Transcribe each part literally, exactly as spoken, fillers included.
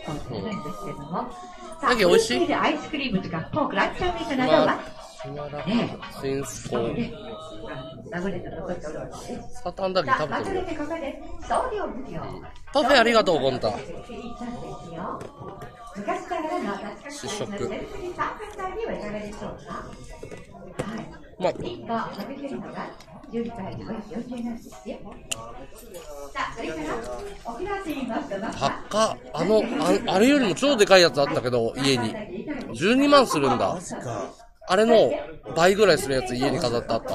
そうするんですけども。 だけど美味しい。 アイスクリームとかポーク、ランチョンミートなどは、 ね、新スコー。サタンだけ食べてるよ。パフェありがとう、ゴンタ。試食。まあ、高っ、あの、あ、あれよりも超でかいやつあったけど、家に。じゅうにまんするんだ。あれの倍ぐらいするやつ家に飾ってあった。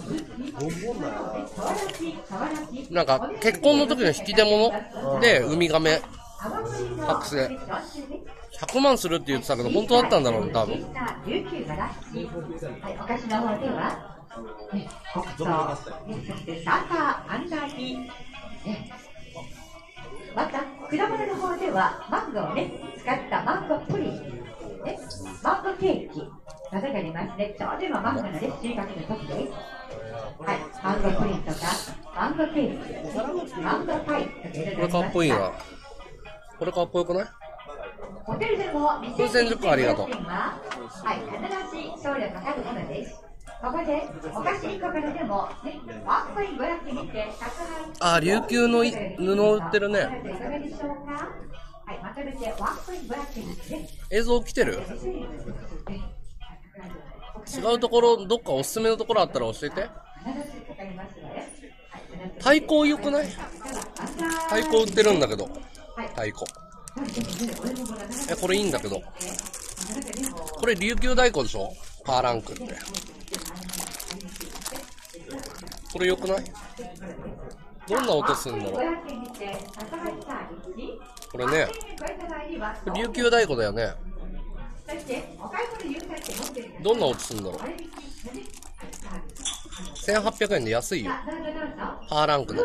なんか、結婚の時の引き出物で、ウミガメ、剥製。ひゃくまんするって言ってたけど、本当だったんだろうね、多分。 また、果物の方では、マンゴーをね、使ったマンゴープリン、ね、マンゴーケーキなどがありますね。ちょうど今マンゴーのね、収穫の時です。はい、マンゴープリンとか、マンゴーケーキ、マンゴーパイとかいろいろあります。 これかっこいいな。これかっこよくない？ ホテルでも風船じゅっこありがとう。 はい、必ず送料かかるものです。ここでお菓子いっこからでも、ね、ワンコインごひゃくえんにて宅配。 あ、琉球の布を売ってるね。 いかがでしょうか。はい、まとめてワンコインごひゃくえんですね。 映像来てる？違うところ、どっかおすすめのところあったら教えて。太鼓良くない？太鼓売ってるんだけど。太鼓。え、これいいんだけど。これ琉球太鼓でしょ？パーランクって。これ良くない？どんな音するんだろう？これね。これ琉球太鼓だよね。どんな音するんだろう？せんはっぴゃくえんで安いよ。パーランクの。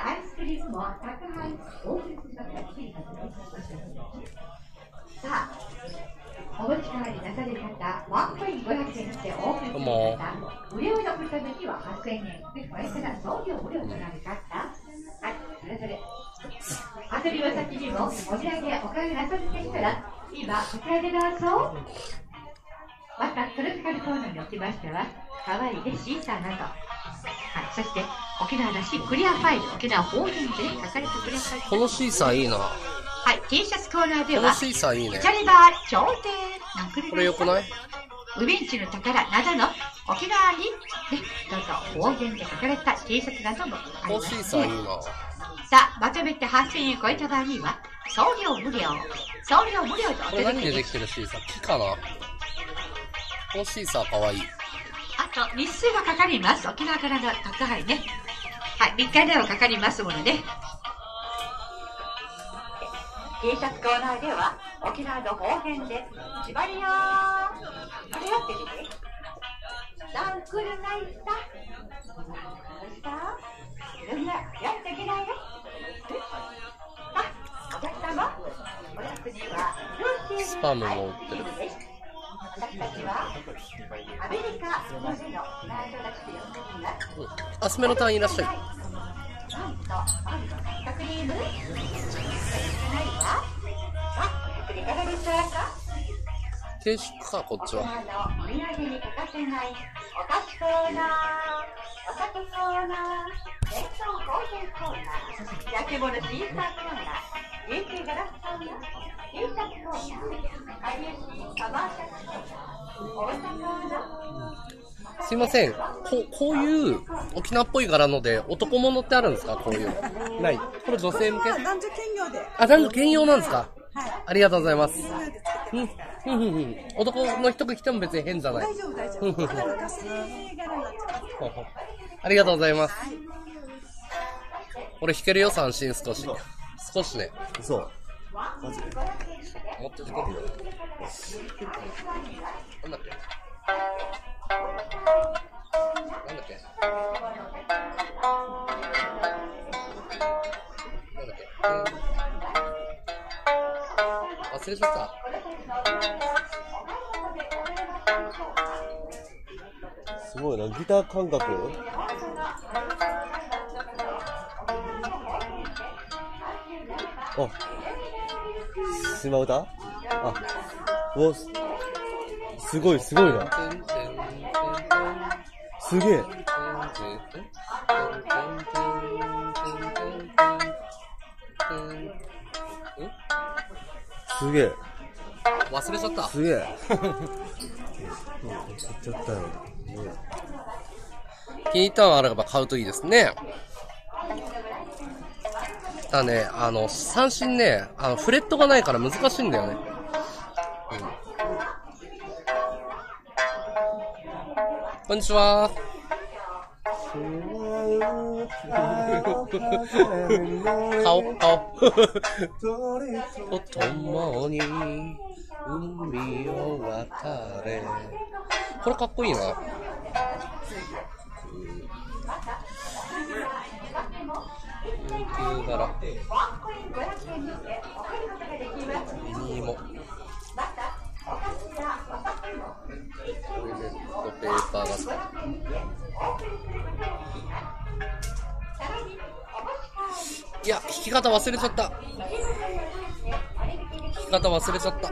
さあ、お持ち帰りなさる方、ワンコインごひゃくえんでオープンする方、無料のおためにははっせんえん、でこれから送料無料となる方、はい、それぞれ。遊びの先にもお土産お買いなさるでしたら、今、こちらでどうぞ。また、トロピカルコーナーにおきましては、かわいいでシーサーなど、はい、そして沖縄らしいクリアファイル、沖縄方言で書かれたクリアファイル。 このシーサーいいな。 はい、T シャツコーナーでは、 このシーサーいいね。 チャリバー頂点。 これよくない？ ウベンチの宝などの沖縄に、ね、どうぞ方言で書かれた T シャツなどもあります。 このシーサーいいな。 さあ、まとめてはっせんえん超えた場合には、送料無料。送料無料とおこれ何で届けできてるシーサー？木かな？このシーサーかわいい。 あと、日数がかかります。沖縄からの宅配ね。はい、みっか以上かかりますもので。T シャツコーナーでは、沖縄の方言で、縛りよー。あれやってみて。ダンクルナイスタ。どうしたみんな、やっていけないよ。あ、お客様、おやつには、 スパムも売ってる。 私たちはアメリカのでの内緒出しで呼んでいます。 うん、アスメの隊員いらっしゃい。 なんと、パンのカットクリーム。ないわ。あ、これいかがでしょうか。 定食か、こっちは。 お土産に欠かせないお菓子コーナー、お酒コーナー、冷凍工芸コーナー、焼き物シーサーコーナー、琉球ガラスコーナー、T シャツコーナー、かりゆしカバーシャツコーナー、お歌コーナー。 すいません。ここういう沖縄っぽい柄ので男物ってあるんですか？こういうの。ない。これ女性向け？ 男女兼用で。 あ、男女兼用なんですか？ はい。 ありがとうございます。うん、うん、うん、うん。男の人が来ても別に変じゃない。 大丈夫、大丈夫。あ、なんかガス柄になっちゃう。 ありがとうございます。俺弾けるよ、三振少し。少しね。 そう。マジで。 もっと時間いいよ。なんだっけ？なんだっけ？なんだっけ？忘れちゃった。 すごいな、ギター感覚。あ、 島唄？あ、お、すごいすごいな。すげえ。すげえ。 忘れちゃった。 すげえ。忘れちゃったよ。 気に入ったのがあれば買うといいですね。だね、あの、三振ね、あの、フレットがないから難しいんだよね。うん、こんにちは。顔、顔。と共に海を渡れ。これかっこいいな。琉球柄。ミニモ。トイレットペーパーが。いや、引き方忘れちゃった。引き方忘れちゃった。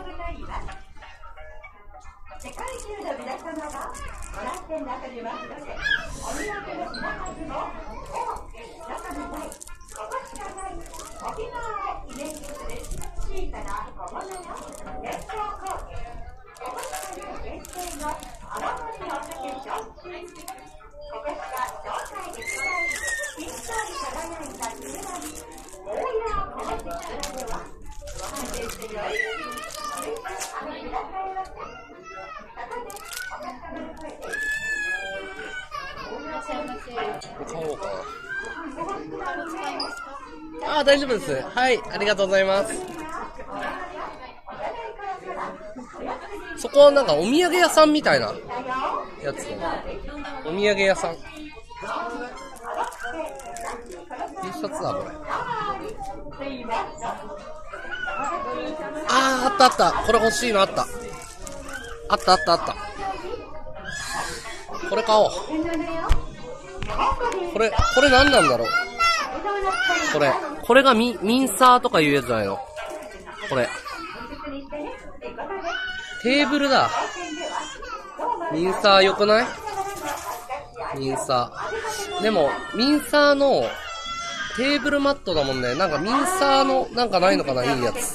買おうかな。あ、大丈夫です。はい、ありがとうございます。そこはなんかお土産屋さんみたいなやつだな。お土産屋さん。T シャツだこれ。あー、あったあった。これ欲しいのあった。あったあったあった。これ買おう。これ、これ何なんだろう。これ、これがミ、ミンサーとかいうやつじゃないの。これ。テーブルだ。ミンサー良くない？ミンサー。でも、ミンサーのテーブルマットだもんね。なんかミンサーの、なんかないのかな、いいやつ。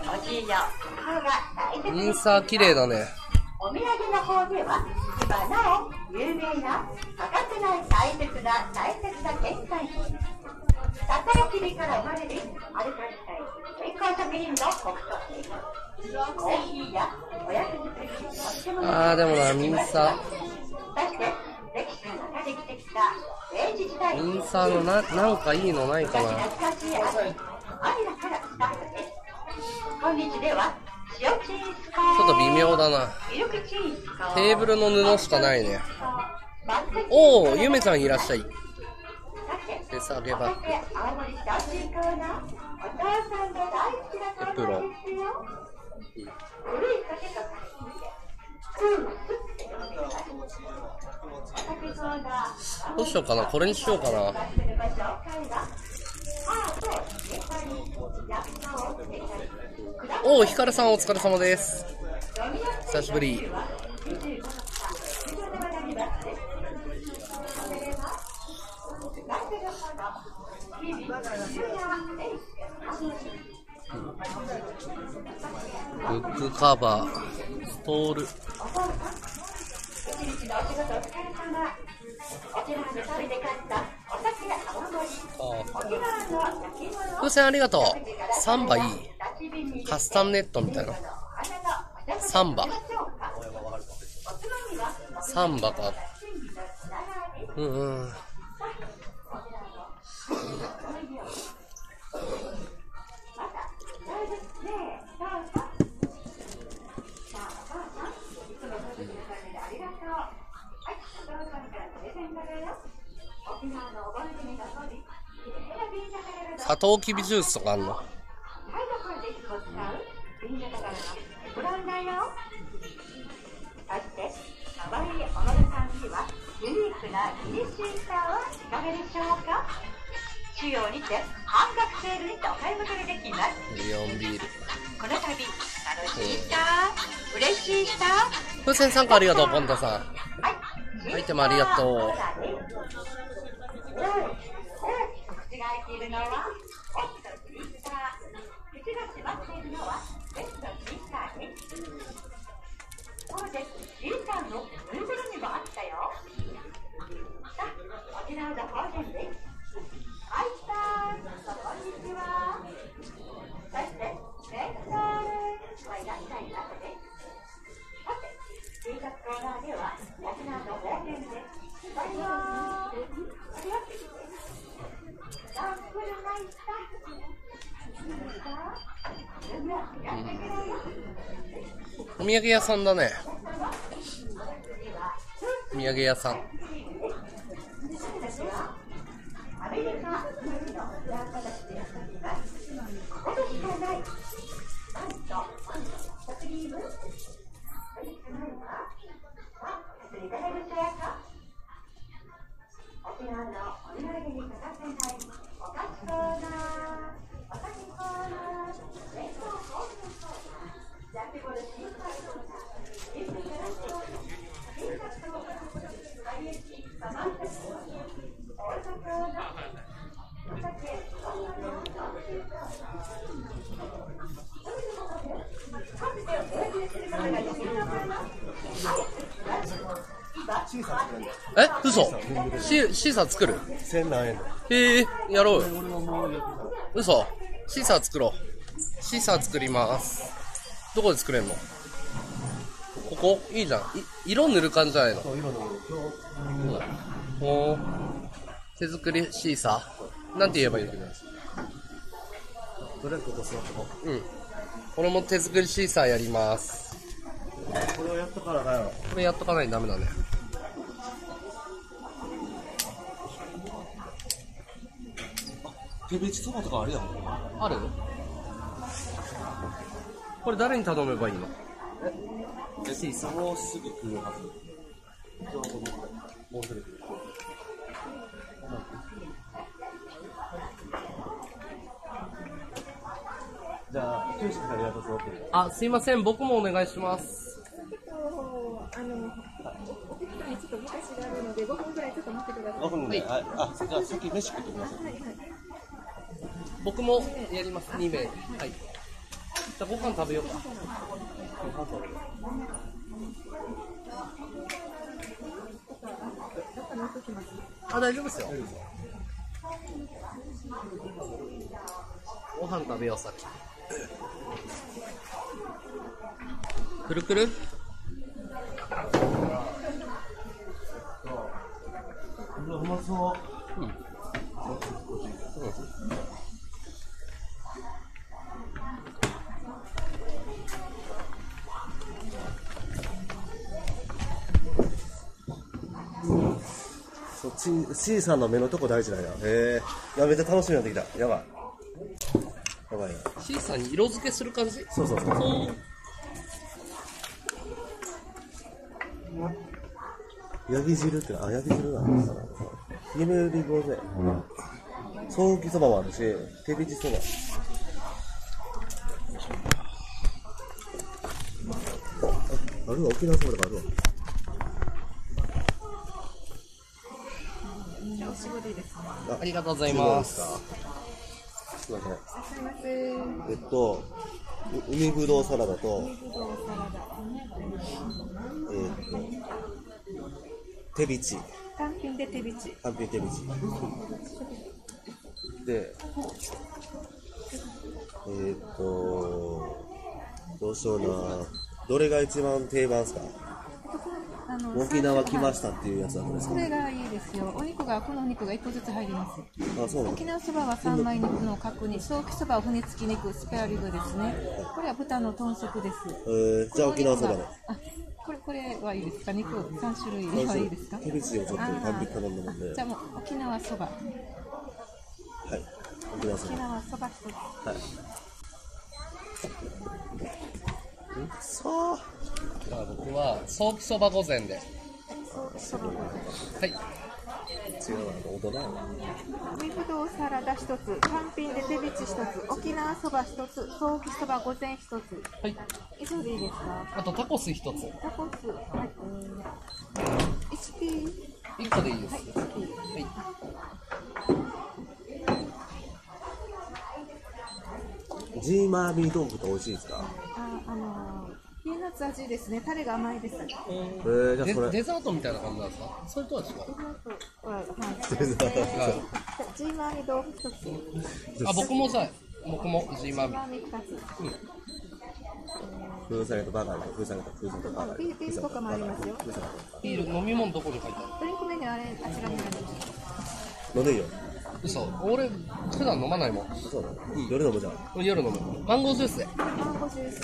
ミンサー綺麗だね。 お土産の方では今なお有名な欠かせない大切な大切な原産品ささやきびから生まれるアルカリ性健康食品の北斗コーヒーやお薬作りとってもあーでもなミンサーそして歴史が出てきた明治時代ミンサーのな、なんかいいのないかな。 懐かしい味アイラからスタートです。今日ではちょっと微妙だな。テーブルの布しかないね。おー、ゆめちゃんいらっしゃい。手下げバッグ。エプロン。どうしようかな、これにしようかな。おー、ひかるさんお疲れ様です。久しぶり。ブックカバー、ストール。風船ありがとう。サンバいい。カスタムネットみたいな。サンバ。サンバか。うんうん。サトウキビジュースとかあんの？ 主要にて半額セールにてお買い求めできます。 ミリオンビール。 この度日楽しいか嬉しいか。 風船参加ありがとう、ポンタさん。アイテムありがとう。 口が開いているのはオフとツイスター、口が閉まっているのはレフとツイスターです。そうです、リュウさんのぬいぐるみもあったよ。さあ、沖縄の方言です。アイさん、こんにちは。そして、レフさんはいらっしゃいますね。さて、Tシャツコーナーでは沖縄の方言です。バイバーイ。 お土産屋さんだね。お土産屋さん。アメリカの裏形でやっています。ここでしかない。パンとクリーム。これしかないわ。さあ、いかがでしょうか。沖縄のお土産に欠かせないお菓子コーナー、お菓子コーナー、冷凍コーナー、ジャケボルシーサーコーナー、リップガラスコーナー、Tシャツコーナー、アイエスサマンタコーナー、オートコーナー、お酒、コーナーのコーナー、 え、嘘？シ、シーサー作る？ 千何円へえ、やろうよ。嘘？シーサー作ろう。シーサー作ります。どこで作れんの？ここ？いいじゃん。い色塗る感じじゃないの？ そう色塗る。 ほー。手作りシーサー？なんて言えばいいの？ とりあえずここ座ってこうん。俺も手作りシーサーやります。 これをやっとかなあかんやろ。 これやっとかないとダメだね。 手びちそばとかあるやん。 ある？これ誰に頼めばいいの？ え、シーサーもうすぐ来るはず。もうすぐ来る。じゃあ、九州からやるとあ、すいません、僕もお願いします。 あの、お手伝いにちょっと昔があるので、ごふんくらいちょっと待ってください。 ごふんで、あ、あ、じゃあ先飯食ってください。 僕もやります、にめい。はい。じゃあご飯食べようか。あ、大丈夫ですよ。ご飯食べよう、さっき。くるくる？ うわ、うまそう。 うん。うん。 そっち、C さんの目のとこ大事なんや。へえ。いや、めっちゃ楽しみになってきた。やばい。やばいな。 シーサーに色付けする感じ？ そうそうそう。ヤギ汁って、あ、ヤギ汁なんだな。夢リゴで。ソーキそばもあるし、手びちそば。あるわ、沖縄そばとかあるわ。 お仕事いいですね。 ありがとうございます。 すいません。 いらっしゃいませ。 えっと、う海ぶどうサラダと、 ぶどうサラダ。 えー、っと、手びち。 単品で手びち。 単品手びち。で、えー、っと、どうしような。どれが一番定番ですか？ あの沖縄来ましたっていうやつなんですか？ これがいいですよ。お肉が、このお肉がいっこずつ入ります。 あ、そうなん沖縄そばは三枚肉の角煮、ソーキそばは骨付き肉、スペアリブですね。これは豚の豚足です。 えー、じゃあ沖縄そばで。 あ、これ、これはいいですか？肉さん種類はいいですか？ 手びちをちょっと単品頼んだもんで。 じゃあもう沖縄そば。 はい。沖縄そば。 沖縄そば一つ。 はい。さあ。 じゃあ僕はソーキそば御膳で。 ソーキそば御膳。 はい。 違うわ、大人やわ。 海ぶどうサラダ一つ、単品で手びち一つ、沖縄そば一つ、ソーキそば御膳一つ。 はい。 以上でいいですか？ あとタコス一つ。 タコス、はい。いちピー。 一個でいいです。 はい、いちピー。はい。 ジーマーミー豆腐って美味しいですか？ あ、あのー、ピーナッツ味ですね。タレが甘いです。 えー、じゃあそれデザートみたいな感じなんですか？それとは違う。 デザートは、はい。 デザートジーマーミ豆腐一つ。 あ、僕もさ、僕もジーマーミ。 ジーマーミ二つ。 風船とバーガーと風船と風船とバーガー。 ビール、ビールとかもありますよ。 ビール、飲み物どこに書いてある？ ドリンクメニューあれ、あちらにあります。 飲んでいいよ。 嘘、俺、普段飲まないもん。 そうなの、うん、夜飲むじゃん。 夜飲む。マンゴージュースで。 マンゴージュース。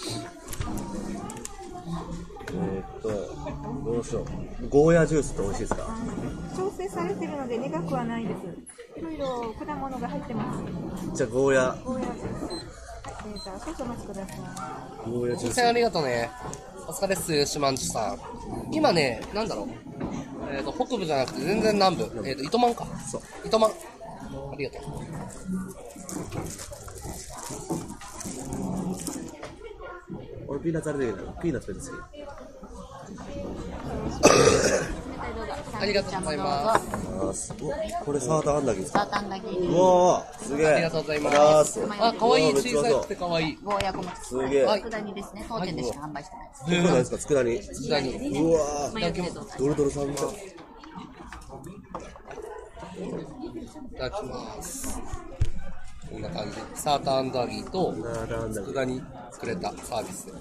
えー、っと、どうしよう。ゴーヤジュースって美味しいですか？ 調整されてるので苦くはないです。いろいろ果物が入ってます。 じゃあゴーヤ。 ゴーヤジュース。えー、じゃあ少々お待ちください。 ゴーヤジュース。 ありがとうね。お疲れっす、シマンチさん。今ね、なんだろう。えっ、ー、と、北部じゃなくて全然南部。えっ、ー、と、糸満か。 そう。 糸満。ありがとう。 俺ピーナッツあれでいいな。ピーナッツめっちゃ好き。 ありがとうございます。 お、これサーターアンダギーですか？ サーターアンダギー。 うわー、すげえ。 ありがとうございます。あ、可愛い、小さくて可愛い。 ゴーヤ小餅。 すげえ。 佃煮ですね。当店でしか販売してないです。 これ何ですか？佃煮。 佃煮。 うわー、 マヨネーズをドロドロさんみたい。 いただきます。こんな感じ。サーターアンダギーと佃煮作れたサービスで。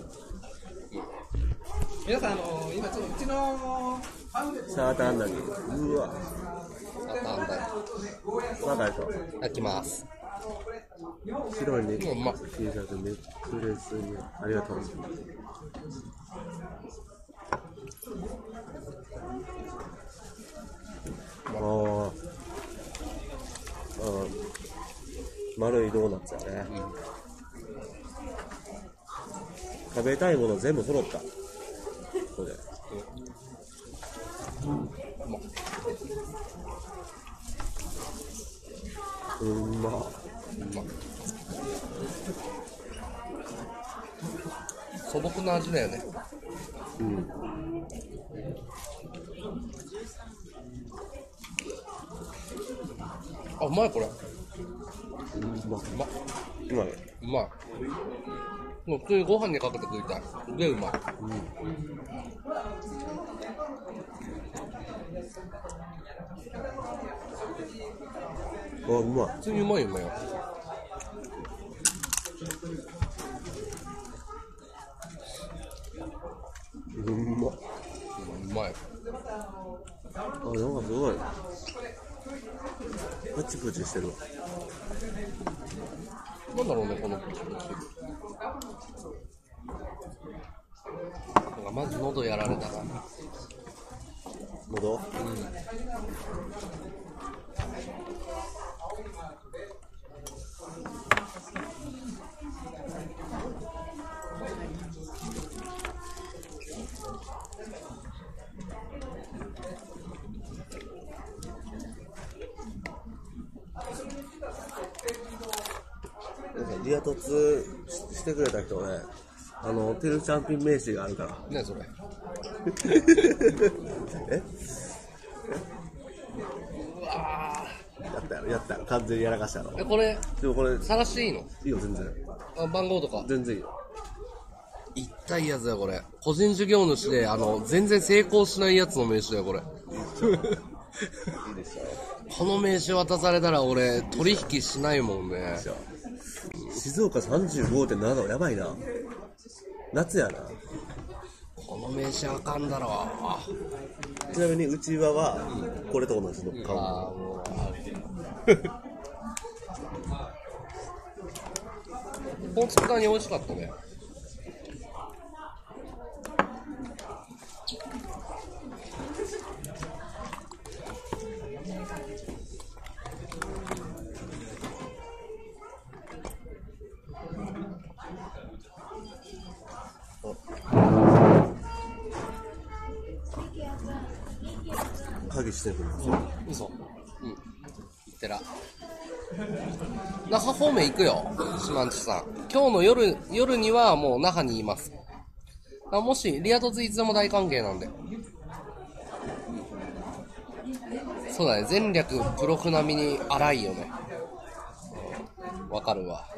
皆さん、あのー、今ちょっとうちのサーターアンダギー。うわ。 サーターアンダギー。 まだでしょ。 いただきます。 白いね。 うまっ。 T シャツネックレスにありがとう。ああ。丸いドーナツやね、うん、食べたいもの全部揃った。これ、うん、うんまっ、 素朴な味だよね。 うん。 あ、うまいこれ。 うまっ。 うまっ。 うまい。 うまい。もう普通にご飯にかけて食いたい。すげえうまい。うん。 あ、うまい。 普通にうまいよね。 うまっ。 うまい。 あ、なんかすごい。プチプチしてるわ。 なんだろうね、このプチプチ。なんかまず喉やられたな。 喉？うん。リア凸してくれた人ね、あのテルチャンピン名刺があるから。 ねそれ。 え？ うわやったやろ、やったやろ、完全にやらかしたの。 え、これ、 でもこれ、 探していいの？ いいよ、全然。 あ、番号とか。 全然いいよ。 痛いやつだよ、これ。個人事業主で、あの、全然成功しないやつの名刺だよ、これ。 いいでしょ。 この名刺渡されたら俺、取引しないもんね。 静岡 さんじゅうごてんなな 度、やばいな。夏やな。 この名刺あかんだろ。 ちなみに内輪はこれと同じの顔。 あーもうこの佃煮美味しかったね。 鍵してくるんですよ。 嘘。うん。行ってら。那覇方面行くよ、島んちさん。今日の夜、夜にはもう那覇にいます。あ、もし、リアトツいつでも大歓迎なんで。そうだね、前略プロフ並みに荒いよね。わ、うん、かるわ。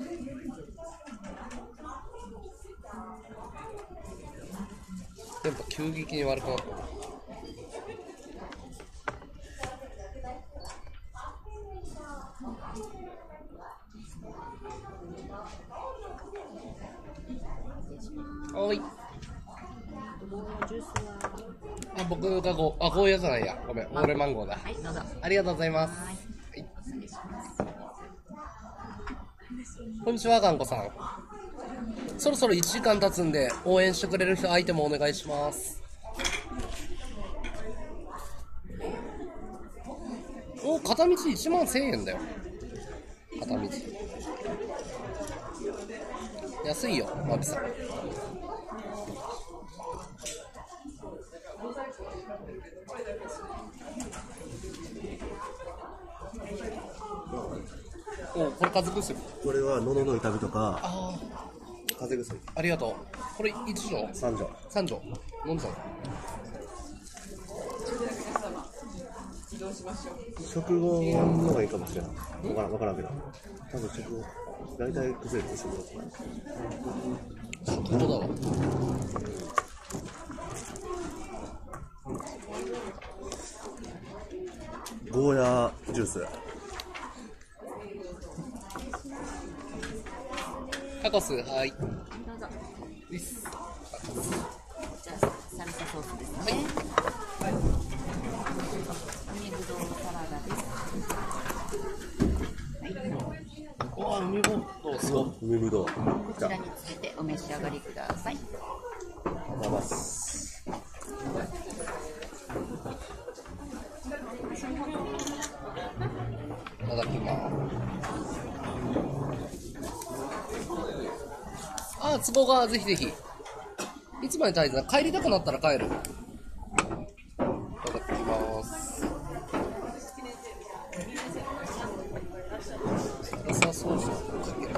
やっぱ急激に悪くなった。おい。あ、僕がご、あ、ゴーヤじゃないや。ごめん、俺マンゴーだ。 はい、どうぞ。 ありがとうございます。はい。はい、失礼します。こんにちは、ガンコさん。そろそろいちじかん経つんで、応援してくれる人、アイテムお願いします。お、片道いちまんせんえんだよ。片道。安いよ、マビさん。お、これ風邪薬。 これは喉の痛みとか、 あ風邪薬。 ありがとう。これいち錠 ? さん錠。 さん錠。飲んだの。 食後の方がいいかもしれない。わからん、わからんけど。多分食後。大体薬って食後とか。 食後だわ。 ゴーヤジュース。 タコス、はい。 どうぞ。 いっす。 じゃあ、サルサソースですね。はい。海ぶどうサラダです。はい。 うわ、海ぶどう、すごい。 海ぶどう。ここちらにつけてお召し上がりください。 いただきます。 いただきます。ああ、都合がぜひぜひ。いつまで滞在？帰りたくなったら帰る。いただきます。サラサソースかける。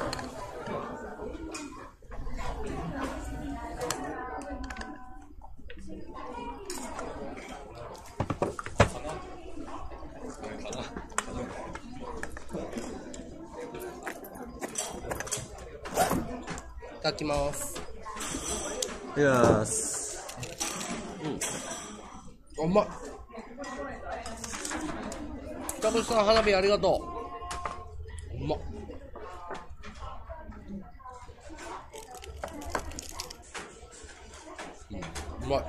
いただきます。 いやーす。 うん。うまっ。北口さん、花火ありがとう。うまっ。うん、うまい。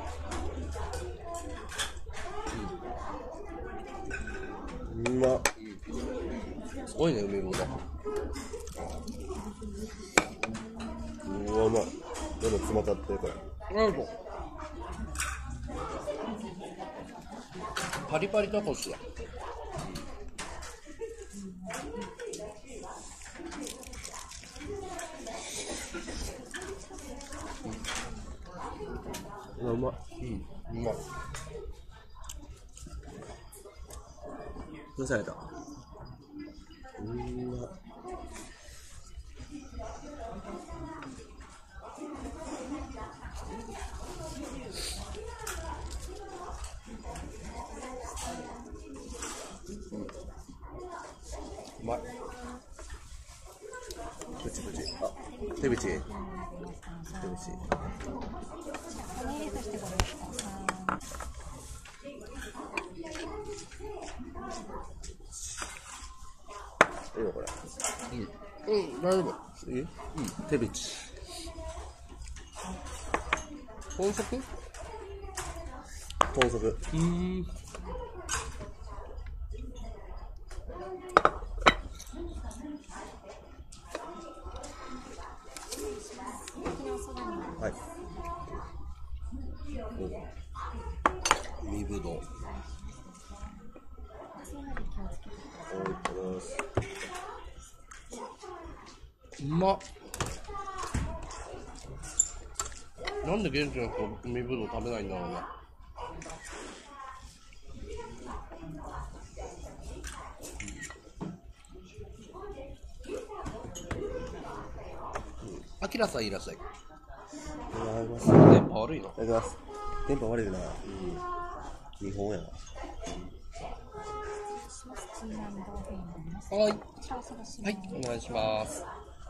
うまっ。 うん、すごいね、海ぶどう。 うわ、うまい。どんどん詰まっちゃってる、これ。 ありがとう。パリパリタコスだ。 うまい。 うん、うまい。 どうされた？うーわ。 うまい。 プチプチ。あ、手びち。手びち。いいよこれ。 うん、うん、大丈夫。 いい？うん、手びち。 豚足？ 豚足。 うーん。 はい。 海ぶどう。 はい、いただきます。 うまっ。なんで現地の人海ぶどう食べないんだろうね。 キラさんいらっしゃい。 おはようございます。 電波悪いの？ おはようございます。電波悪いな。日本やな。 はい。はい、お願いします。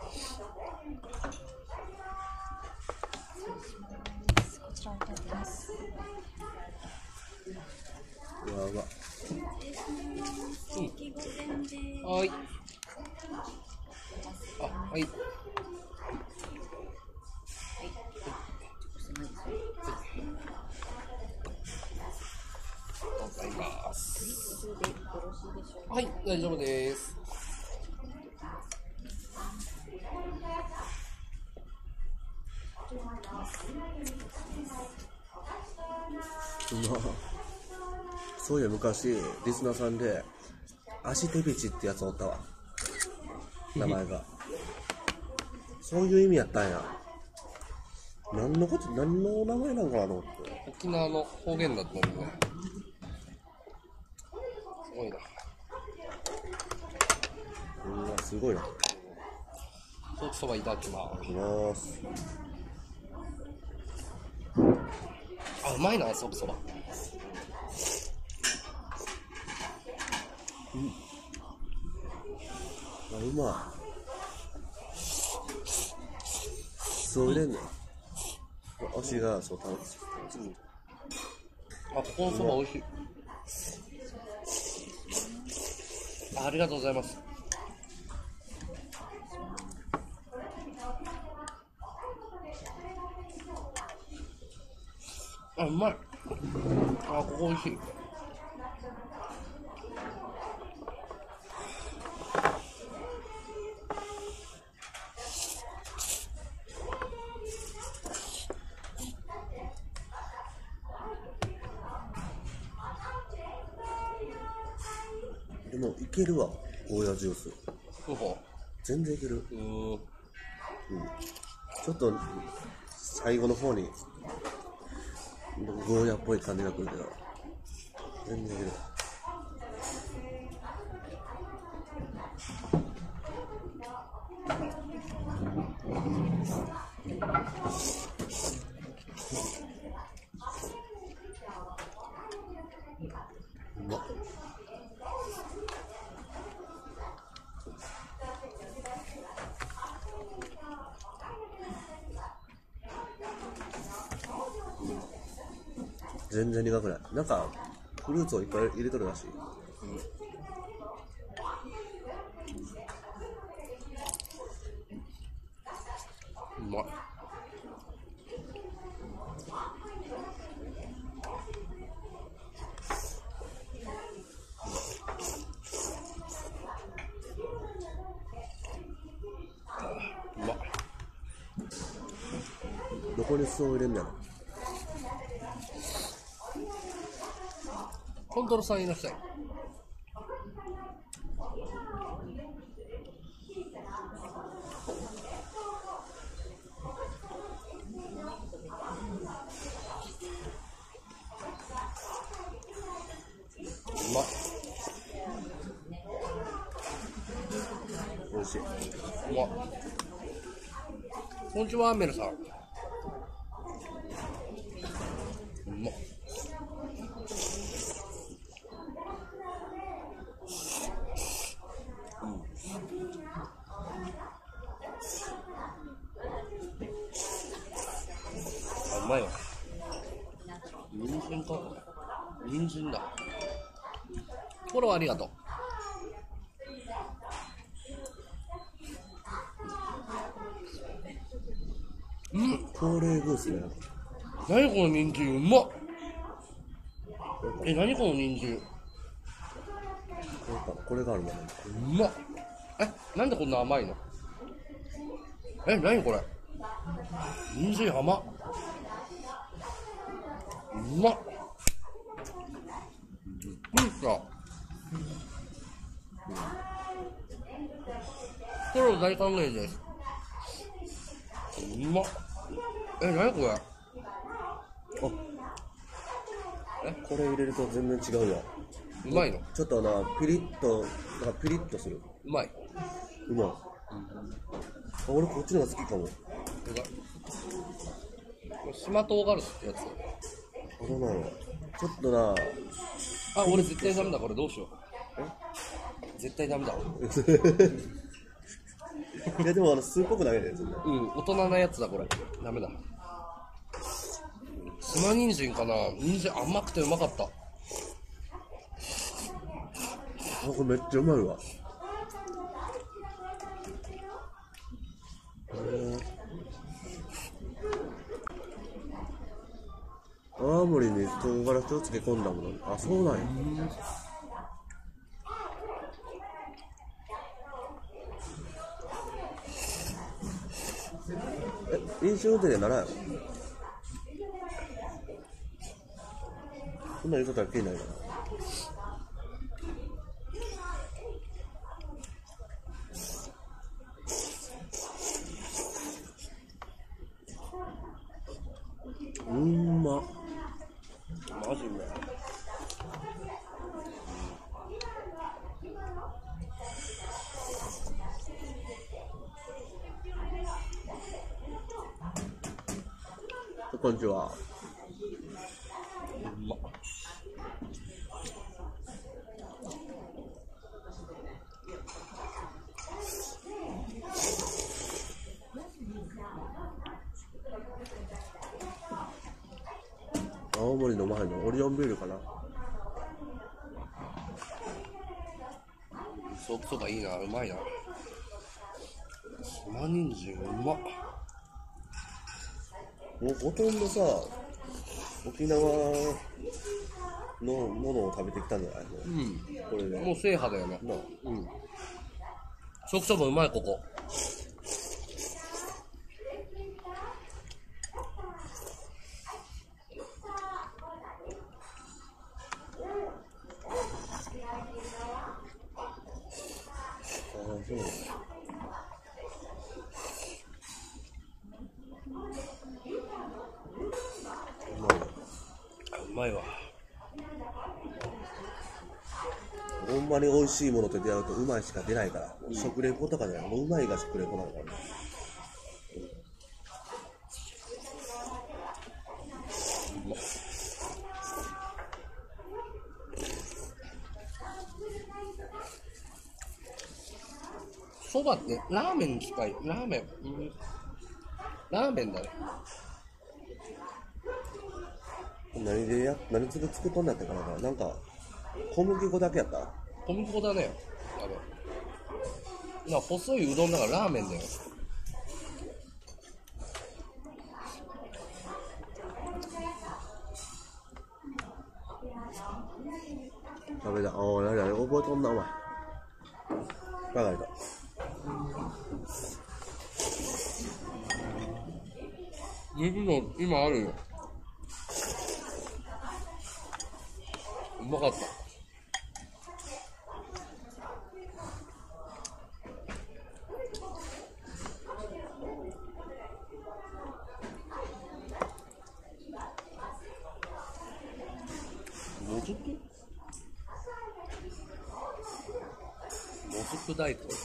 こちらをいただきます。 うわうわ。 うん。はい。あ、はい。ございます。はい、大丈夫です。 そういや昔リスナーさんで足手びちってやつおったわ、名前が。そういう意味やったんや。何のこと、何の名前なんかなと思って。 沖縄の方言だと思うね。すごいな。 うわ、すごいな。 ソーキそばいただきます。 いただきます。 あ、うまいな、ソーキそば。 うん。あ、うまい。そう入れんねん。足がそう楽しい。うん。 あ、ここのそば美味しい。あ、ありがとうございます。あ、うまい。あ、ここ美味しい。 でもいけるわ、ゴーヤジュース。 そうそう。 全然いける。 うーん。 うん。ちょっと最後の方にゴーヤっぽい感じがくるけど、全然いける。うまっ。全然苦くない。なんかフルーツをいっぱい入れとるらしい。 うん、うまい。うまい。 どこに酢を入れんのやろ。 コントロさんいらっしゃい。うまっ。 美味しい。 うまっ。こんにちは、メルさん。うまっ。うまいわ。人参か。人参だ。フォローありがとう。うん。 高齢グースね。 何この人参、うまっ。え、何この人参。 これか、これがあるんだね。 うまっ。え、なんでこんな甘いの。え、何これ。人参甘っ。うまっ。びっくりした。フォロー大歓迎です。うまっ。え、何これ。あ、 え、これ入れると全然違うわ。 うまいの。 ちょっとな、ピリッと、なんかピリッとする。 うまい。 うまい。あ、俺こっちの方が好きかも。 島唐辛子ってやつ。 どうなのちょっとなあ、俺絶対ダメだ、これどうしよう。絶対ダメだわ。 いやでもあの酢っぽくないね全然。 うん、大人なやつだ、これ。ダメだ。島人参かな。人参甘くてうまかった。 あ、これめっちゃうまいわ。青森に唐辛子を漬け込んだもの。あ、そうなんや。え、飲酒運転でならんやろ。そんな言うことは気にないから。うんま。 マジうまい。 こんにちは。 うまっ。 青森の前のオリオンビールかな。 ソープそばいいな、うまいな。島人参うまっ。 もうほとんどさ、沖縄のものを食べてきたんじゃないの？ うん。 これで。 もう制覇だよね。 なあうん。ソープそばうまい、ここ。 そう。 うまいわ。 ほんまに美味しいものと出会うとうまいしか出ないから、うん、食レポとかじゃない、もううまいが食レポなんだからね。 そばってラーメンに近い。ラーメン、うん、ラーメンだね。 何でや何つぶ作っとんだったかな。なんか小麦粉だけやった。 小麦粉だね。あれな、細いうどんだからラーメンだよ。 食べた。おー、何々覚えとんなお前。バカいた。 肉の今あるよ。うまかった。もずく？もずく大根？ん？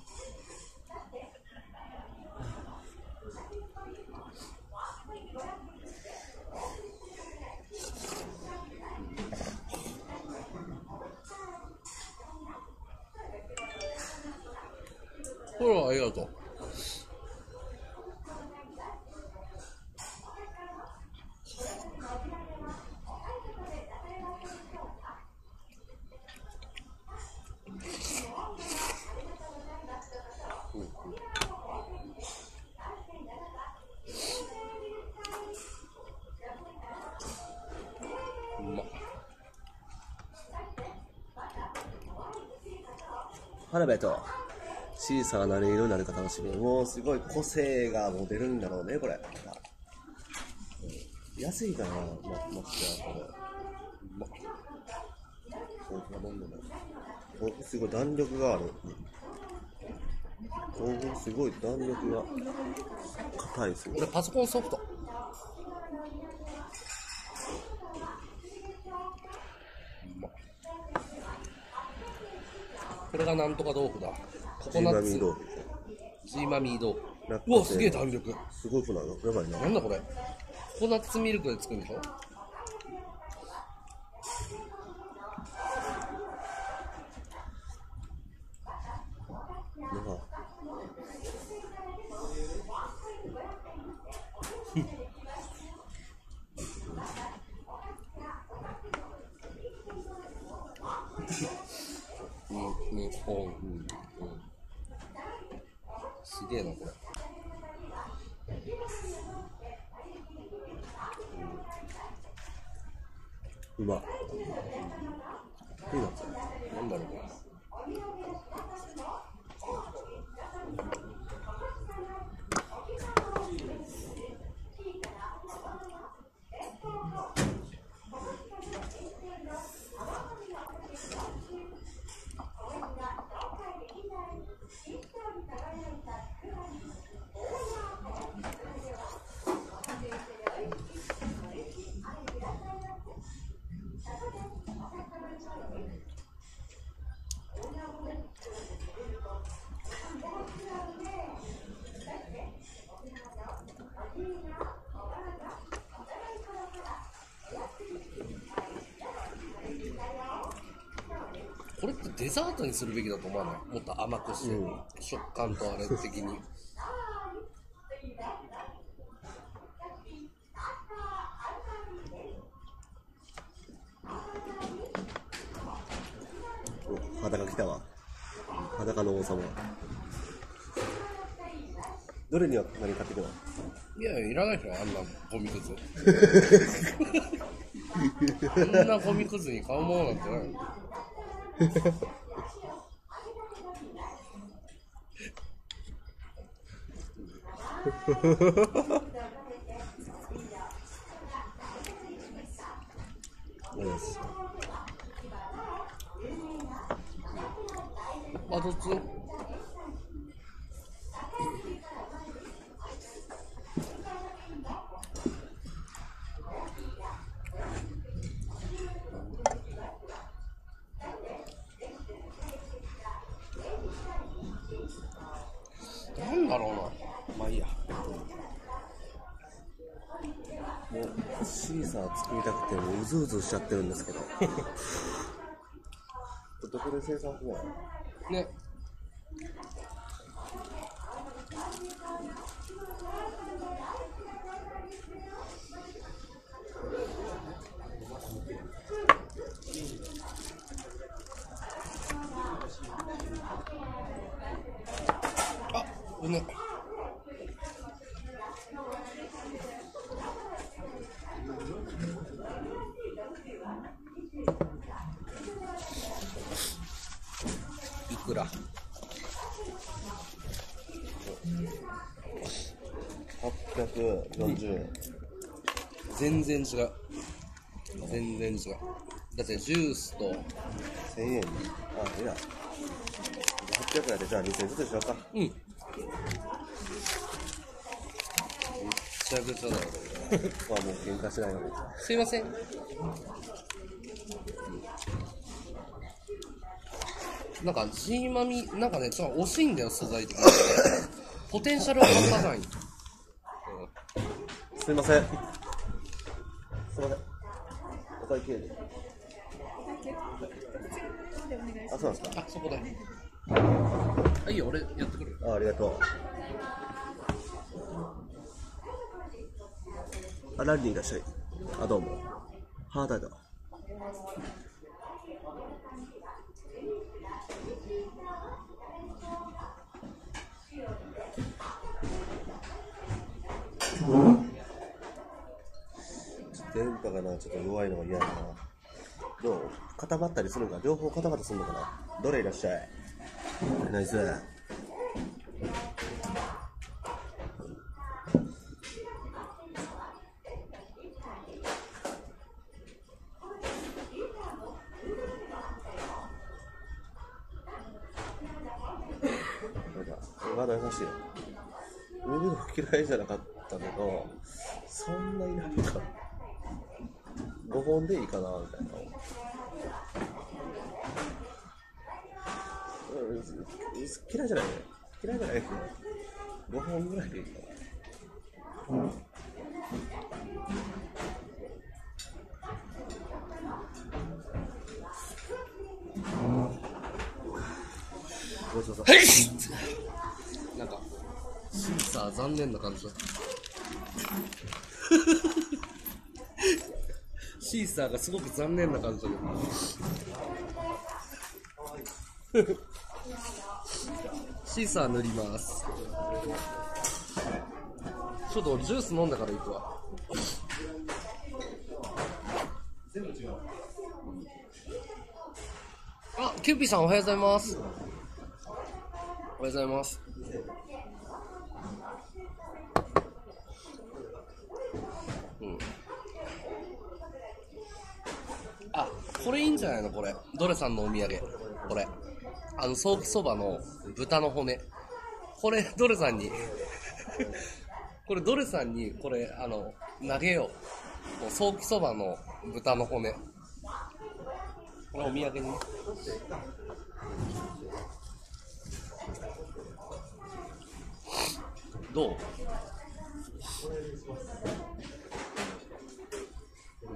ほら、ありがとう。 花火と小さな何色になるか楽しみ。もうすごい個性がもう出るんだろうねこれ。安いかな、ま、抹茶これ。ま、そうかどんどんね。豆腐すごい弾力がある。豆腐すごい弾力が硬いですよ。 これパソコンソフト。これがなんとか豆腐だ。ココナッツ。ジーマミー豆腐。 うわ、すげえ弾力。 すごくないの？やばいな。 なんだこれ。ココナッツミルクで作るんでしょ。 なんかうんうんうんうん。すげえなこれ。 うまっ。ピーナッツ。 なんだろうこれ。これってデザートにするべきだと思わない？もっと甘くして、うん、食感とあれ的に。 お、裸来たわ。裸の王様。どれには何買ってくの？ いやいや、いらないでしょ、あんなゴミくず。あんなゴミくずに買うものなんてない。あ、どっち？なんだろうな。まあいいや。 もうシーサー作りたくてもうずうずしちゃってるんですけど。どこで生産するの？ ね。あ、うね。いくら？はっぴゃくよんじゅうえん。 全然違う。全然違う。だってジュースとせんえん。あ、いや。はっぴゃくえんでじゃあにせんえんずつにしようか。 うん。めっちゃくちゃだよ。 まあもう喧嘩しないので。 すいません。なんかジーマミ、なんかね、ちょっと惜しいんだよ、素材的に。ポテンシャルは半端ない。うん、 すいません。すいません。お会計で。あ、そうなんですか。 あ、そこだよ。あ、いいよ、俺やってくる。 あ、ありがとう。あ、ランディいらっしゃい。あ、どうも。ハーダだ。電波がな、ちょっと弱いのが嫌だな。どう？固まったりするのか？両方固まったりするのかな？どれいらっしゃい。ナイス。まだ優しいよ。海の嫌いじゃなかったけど、そんなになんかごほんでいいかなみたいな。嫌いじゃないね。嫌いじゃないね。 ごほんぐらいでいいかな。ごちそうさま。 なんかシーサー残念な感じだ。シーサーがすごく残念な感じだけど。シーサー塗ります。ちょっとジュース飲んだから行くわ。全部違う。あ、キューピーさんおはようございます。おはようございます。うん。あ、これいいんじゃないのこれ。ドレさんのお土産。これ。あの、ソーキそばの豚の骨。これ、ドレさんに。これ、ドレさんに、これ、あの、投げよう。もうソーキそばの豚の骨。これお土産にね。どう？うん。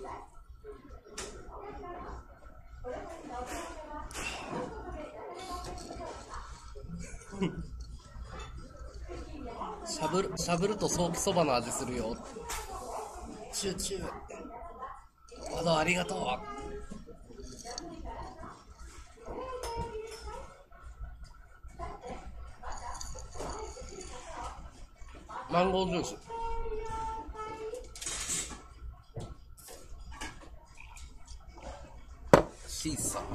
しゃぶる、しゃぶるとソーキそばの味するよ。チューチューって。あ、どうありがとう。マンゴージュース。シーサー。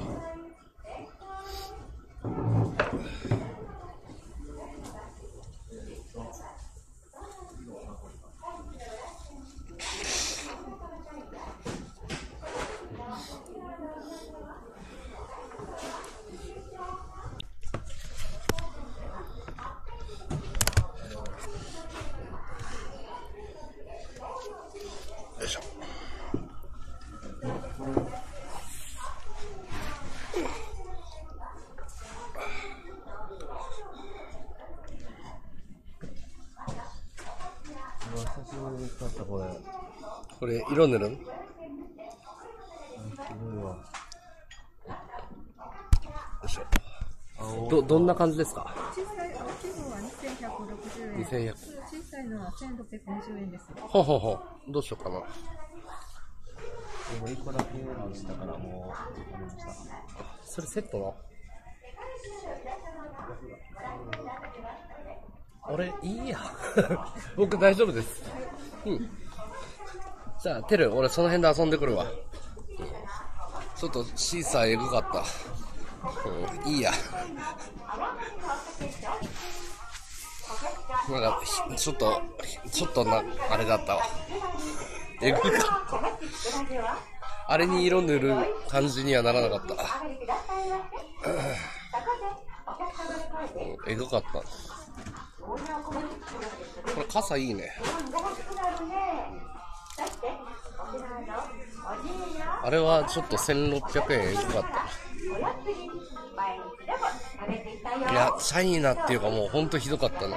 よいしょ。 久しぶりに使ったこれ。 これ色塗る？ すごいわ。 よいしょ。ど、どんな感じですか？ 小さい大きいのはにせんひゃくろくじゅうえん。 にせんひゃく。 小さいのはせんろっぴゃくにじゅうえんです。 ほうほうほう。どうしようかな。 でもいっこだけにしたからもうやめました。 それセットな。俺いいや。僕大丈夫です。うん。じゃあ、てる、俺その辺で遊んでくるわ。ちょっとシーサーエグかった。うん、いいや。なんか、ちょっと、ちょっとな、あれだったわ。エグかった。あれに色塗る感じにはならなかった。うん、エグかった。これ傘いいね。あれはちょっとせんろっぴゃくえんエグかった。いや、シャイーなっていうかもうほんとひどかったね。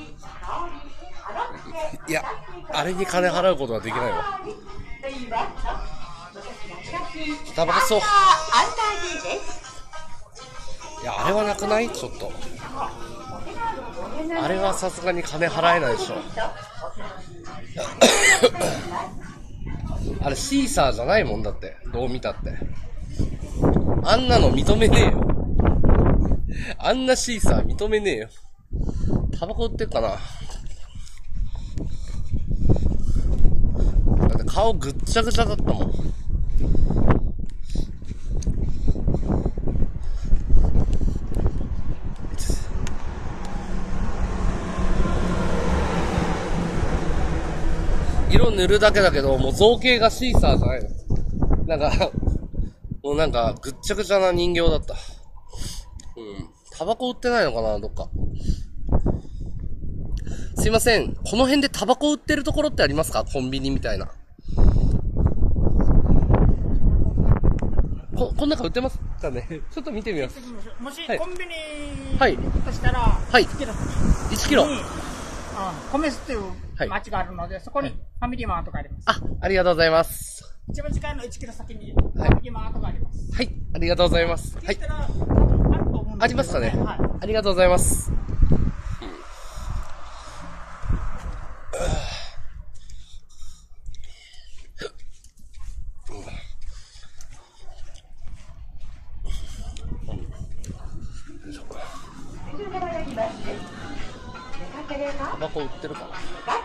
いや、あれに金払うことはできないわ。タバコそう。いや、あれはなくない？ちょっと。あれはさすがに金払えないでしょ。あれシーサーじゃないもんだって。どう見たって。あんなの認めねえよ。あんなシーサー認めねえよ。タバコ売ってっかな。だって顔ぐっちゃぐちゃだったもん。色塗るだけだけど、もう造形がシーサーじゃないの。なんか、もうなんか、ぐっちゃぐちゃな人形だった。うん。タバコ売ってないのかな、どっか。すいません。この辺でタバコ売ってるところってありますか？コンビニみたいな。コこ、こん中売ってますかねちょっと見てみます。 もし、 はいコンビニはいとしたら、 はいいちキロいちキロ。 に、うん、米津っていう町があるので、そこにファミリーマートがあります。 あ、ありがとうございます。 一番近いのいちキロ先にファミリーマートがあります。 はい、ありがとうございます。はい。 多分あると思うんですけどね。 ありましたね。 はい。 ありがとうございます。タバコ売ってるかな。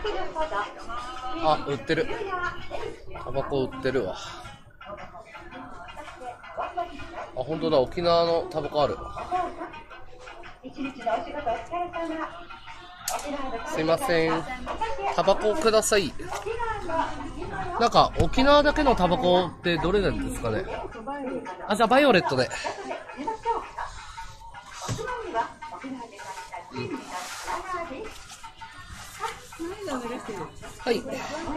あ、売ってる。タバコ売ってるわ。あ、本当だ、沖縄のタバコある。すいません、タバコください。なんか沖縄だけのタバコってどれなんですかね。あ、じゃあバイオレットで。うん、はい。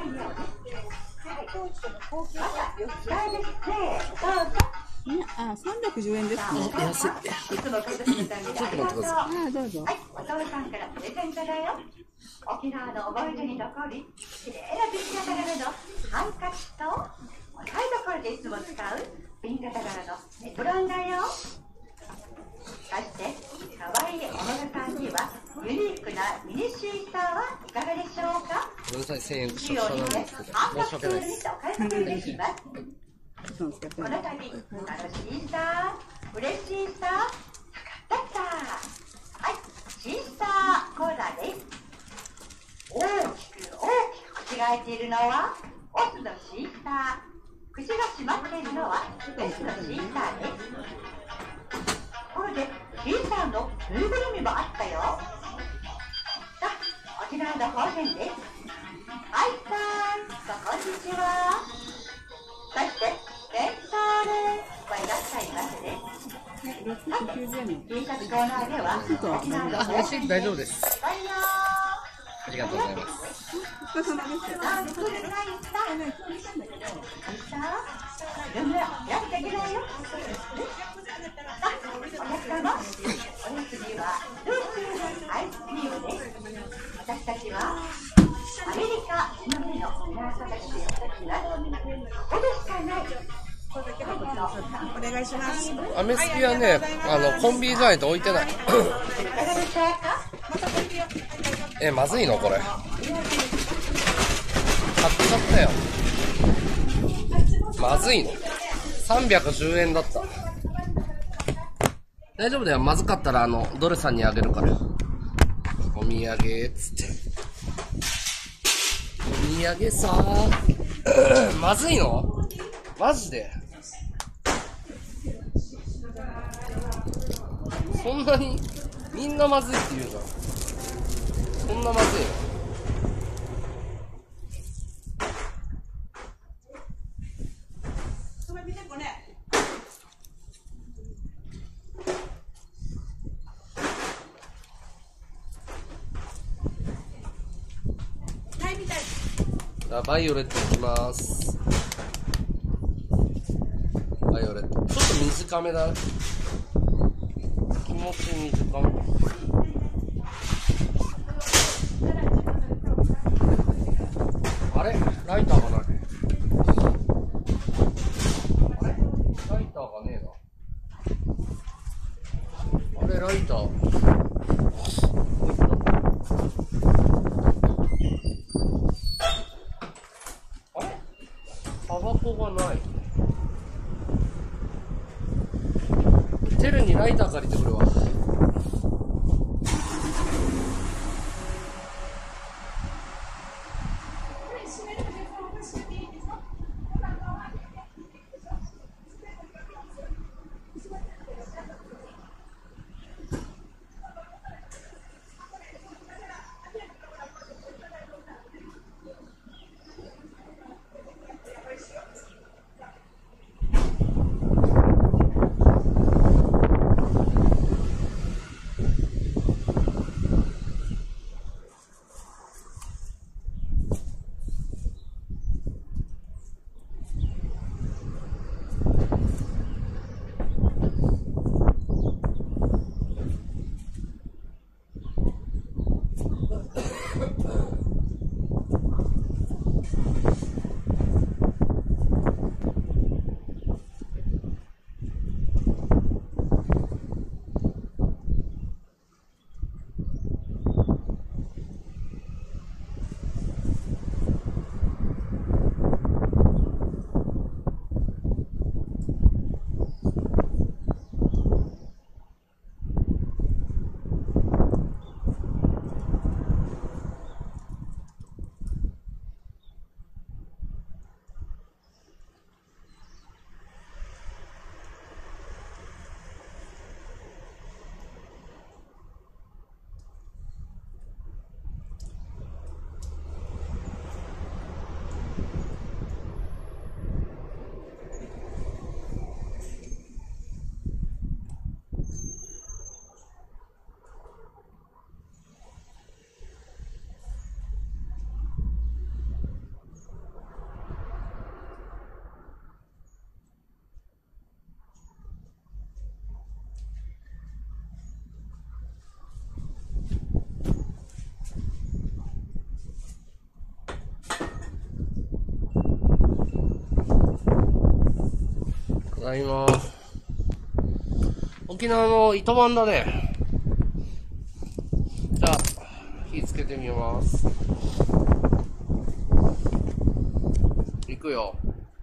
あ、さんびゃくじゅうえんです。 あ、安い。ちょっと待ってください。 あ、どうぞ。 はい、お父さんからプレゼントだよ。沖縄の思い出に残り、きれいなビン型柄のハンカチと、お台所でいつも使うビン型柄のエプロンだよ。そして、かわいいお孫さんには、ユニークなミニシーターはいかがでしょうか。 ごめんなさい、せんえん需要にて、ハンカチツールにてお買い求めできます。この度、楽しいさ、嬉しいさ、たかったさ。はい、シーサーコーラです。大きく大きく口が開いているのはオスのシーサー。口が閉まっているのはメスのシーサーです。これでシーサーのぬいぐるみもあったよ。さあ、沖縄の方言です。はい、さん、こんにちは。そして、レンソールはいらっしゃいますね。 ろっぴゃくきゅうじゅうえん。 T シャツコーナーでは、沖縄のあ、 方安い、大丈夫です。 はいよありがとうございます。 お疲れ様です。 あ、作れないさ。でもやっちゃいけないよ。あ、お客様、おやつにはルーシーアイスクリームです。私たちはアメリカの目の皆さんたちでやってきます。ここでしかない。 お願いします。 アメスピはね、あのコンビニじゃないと置いてない。 いかがでしたか。 え、まずいのこれ。買っちゃったよ。まずいの。さんびゃくじゅうえんだった。大丈夫だよ。まずかったらあのドルさんにあげるから。お土産っつって。お土産さー。まずいの？マジで？そんなにみんなまずいって言うじゃん。そんなまずいの？じゃあバイオレットいきます。バイオレットちょっと短めだね。気持ち短め。あれライターがない。あれライターがねえな。あれライタータバコがない。テルにライター借りてくるわ。 ただいま。沖縄の糸満だね。じゃあ、火つけてみます。いくよ。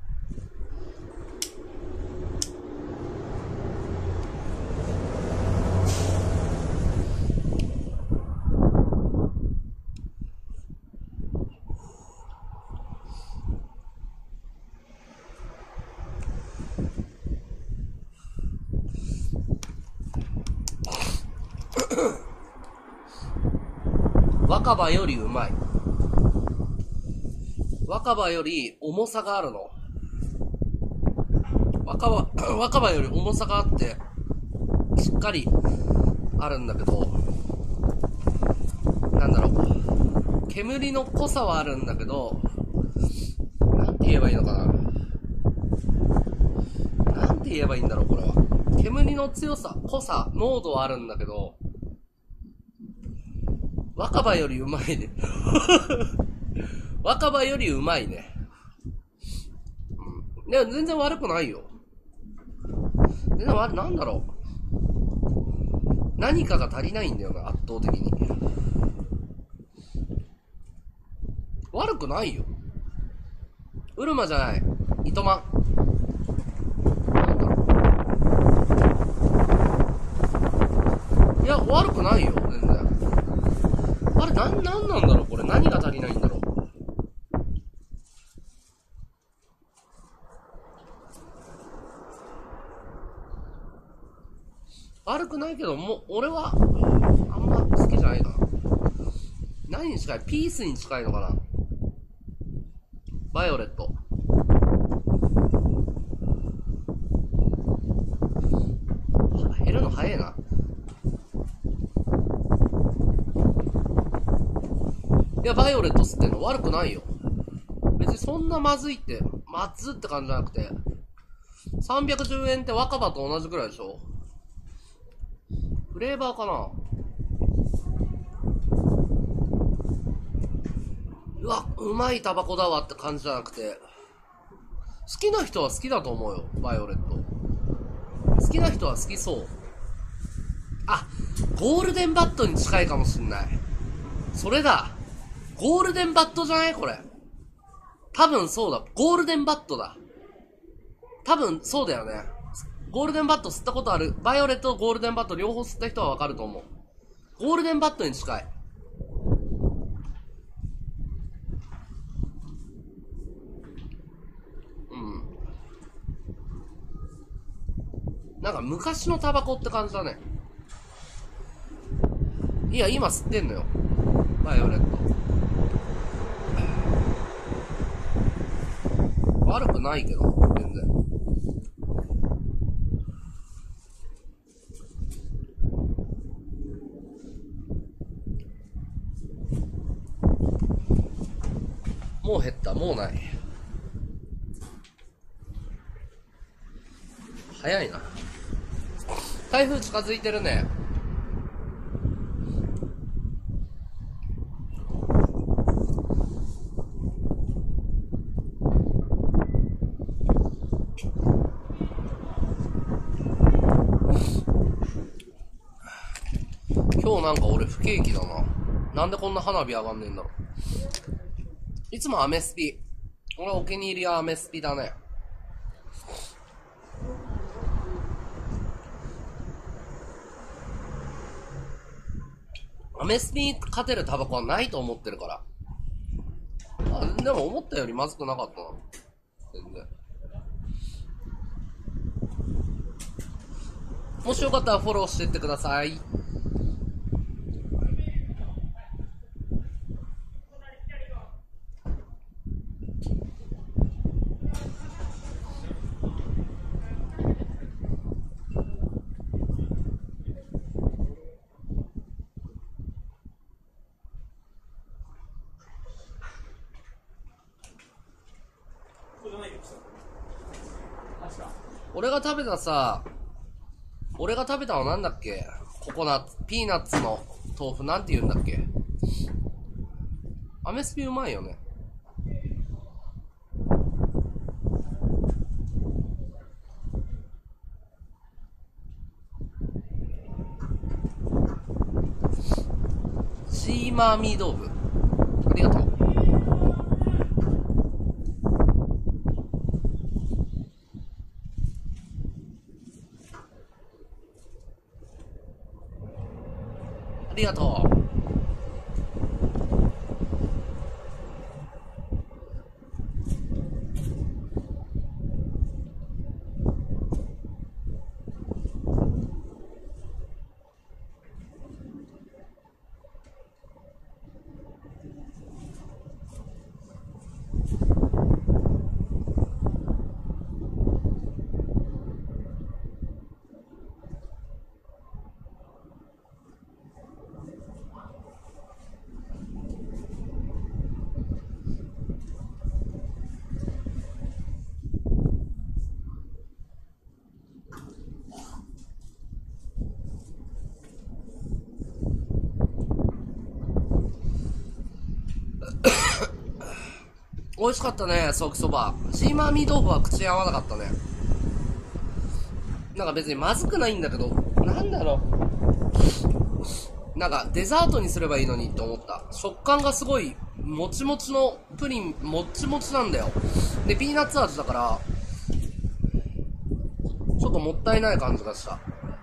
若葉よりうまい。若葉より重さがあるの。若葉、若葉より重さがあって、しっかりあるんだけど、なんだろう。煙の濃さはあるんだけど、なんて言えばいいのかな。なんて言えばいいんだろう、これは。煙の強さ、濃さ、濃度はあるんだけど、若葉よりうまいね。若葉よりうまいね。うん。いや、全然悪くないよ。全然悪、なんだろう。何かが足りないんだよな、圧倒的に。悪くないよ。うるまじゃない。糸満。なんだろう。いや、悪くないよ、全然。あれ、なん、なんなんだろうこれ。何が足りないんだろう。悪くないけど、もう、俺は、あんま好きじゃないかな。何に近い？ピースに近いのかな。バイオレット。減るの早いな。いや、バイオレット吸ってんの悪くないよ。別にそんなまずいって、まずって感じじゃなくて、さんびゃくじゅうえんって若葉と同じくらいでしょ？フレーバーかな？うわ、うまいタバコだわって感じじゃなくて、好きな人は好きだと思うよ、バイオレット。好きな人は好きそう。あ、ゴールデンバットに近いかもしんない。それだ。ゴールデンバットじゃないこれ。多分そうだ。ゴールデンバットだ。多分そうだよね。ゴールデンバット吸ったことある。バイオレットとゴールデンバット両方吸った人はわかると思う。ゴールデンバットに近い。うん。なんか昔のタバコって感じだね。いや、今吸ってんのよ。バイオレット。悪くないけど、全然。もう減った、もうない。早いな。台風近づいてるね。今日なんか俺不景気だな。なんでこんな花火上がんねえんだろう。いつもアメスピ。俺お気に入りはアメスピだね。アメスピに勝てるタバコはないと思ってるから。あ、でも思ったよりまずくなかったな。全然。もしよかったらフォローしていってください。俺が食べたさ、俺が食べたのなんだっけ？ココナッツ、ピーナッツの豆腐なんて言うんだっけ？アメスピうまいよね。 シーマーミー豆腐。ありがとう。ありがとう。美味しかったね、ソーキそば。シーマーミー豆腐は口合わなかったね。なんか別にまずくないんだけど、なんだろう。なんかデザートにすればいいのにって思った。食感がすごい、もちもちのプリン、もちもちなんだよ。で、ピーナッツ味だから、ちょっともったいない感じがした。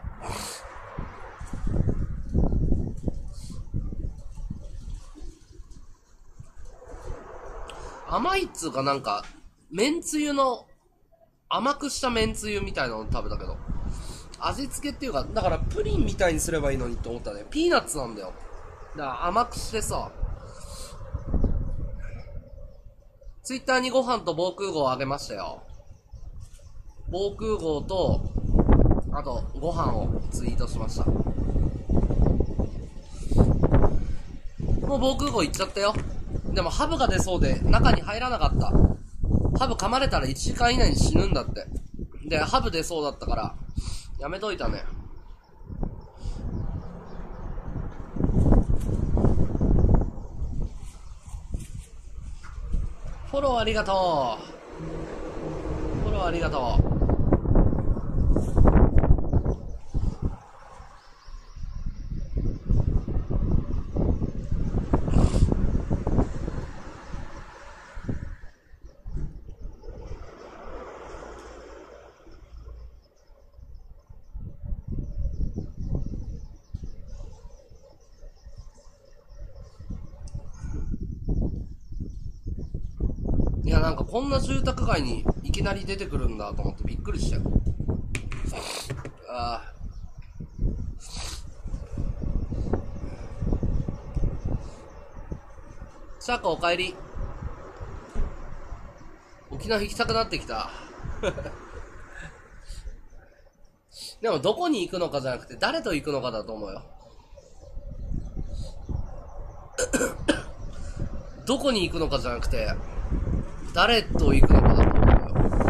甘いっつうかなんか、めんつゆの、甘くしためんつゆみたいなの食べたけど。味付けっていうか、だからプリンみたいにすればいいのにって思ったね。ピーナッツなんだよ。だから甘くしてさ。ツイッターにご飯と防空壕あげましたよ。防空壕と、あとご飯をツイートしました。もう防空壕行っちゃったよ。でもハブが出そうで中に入らなかった。ハブ噛まれたらいちじかん以内に死ぬんだって。で、ハブ出そうだったからやめといたね。フォローありがとう。フォローありがとう。いや、なんかこんな住宅街にいきなり出てくるんだと思ってびっくりしたよ。ああ。シャーカおかえり。沖縄行きたくなってきた。でもどこに行くのかじゃなくて誰と行くのかだと思うよ。どこに行くのかじゃなくて誰と行くのかだと思うよ。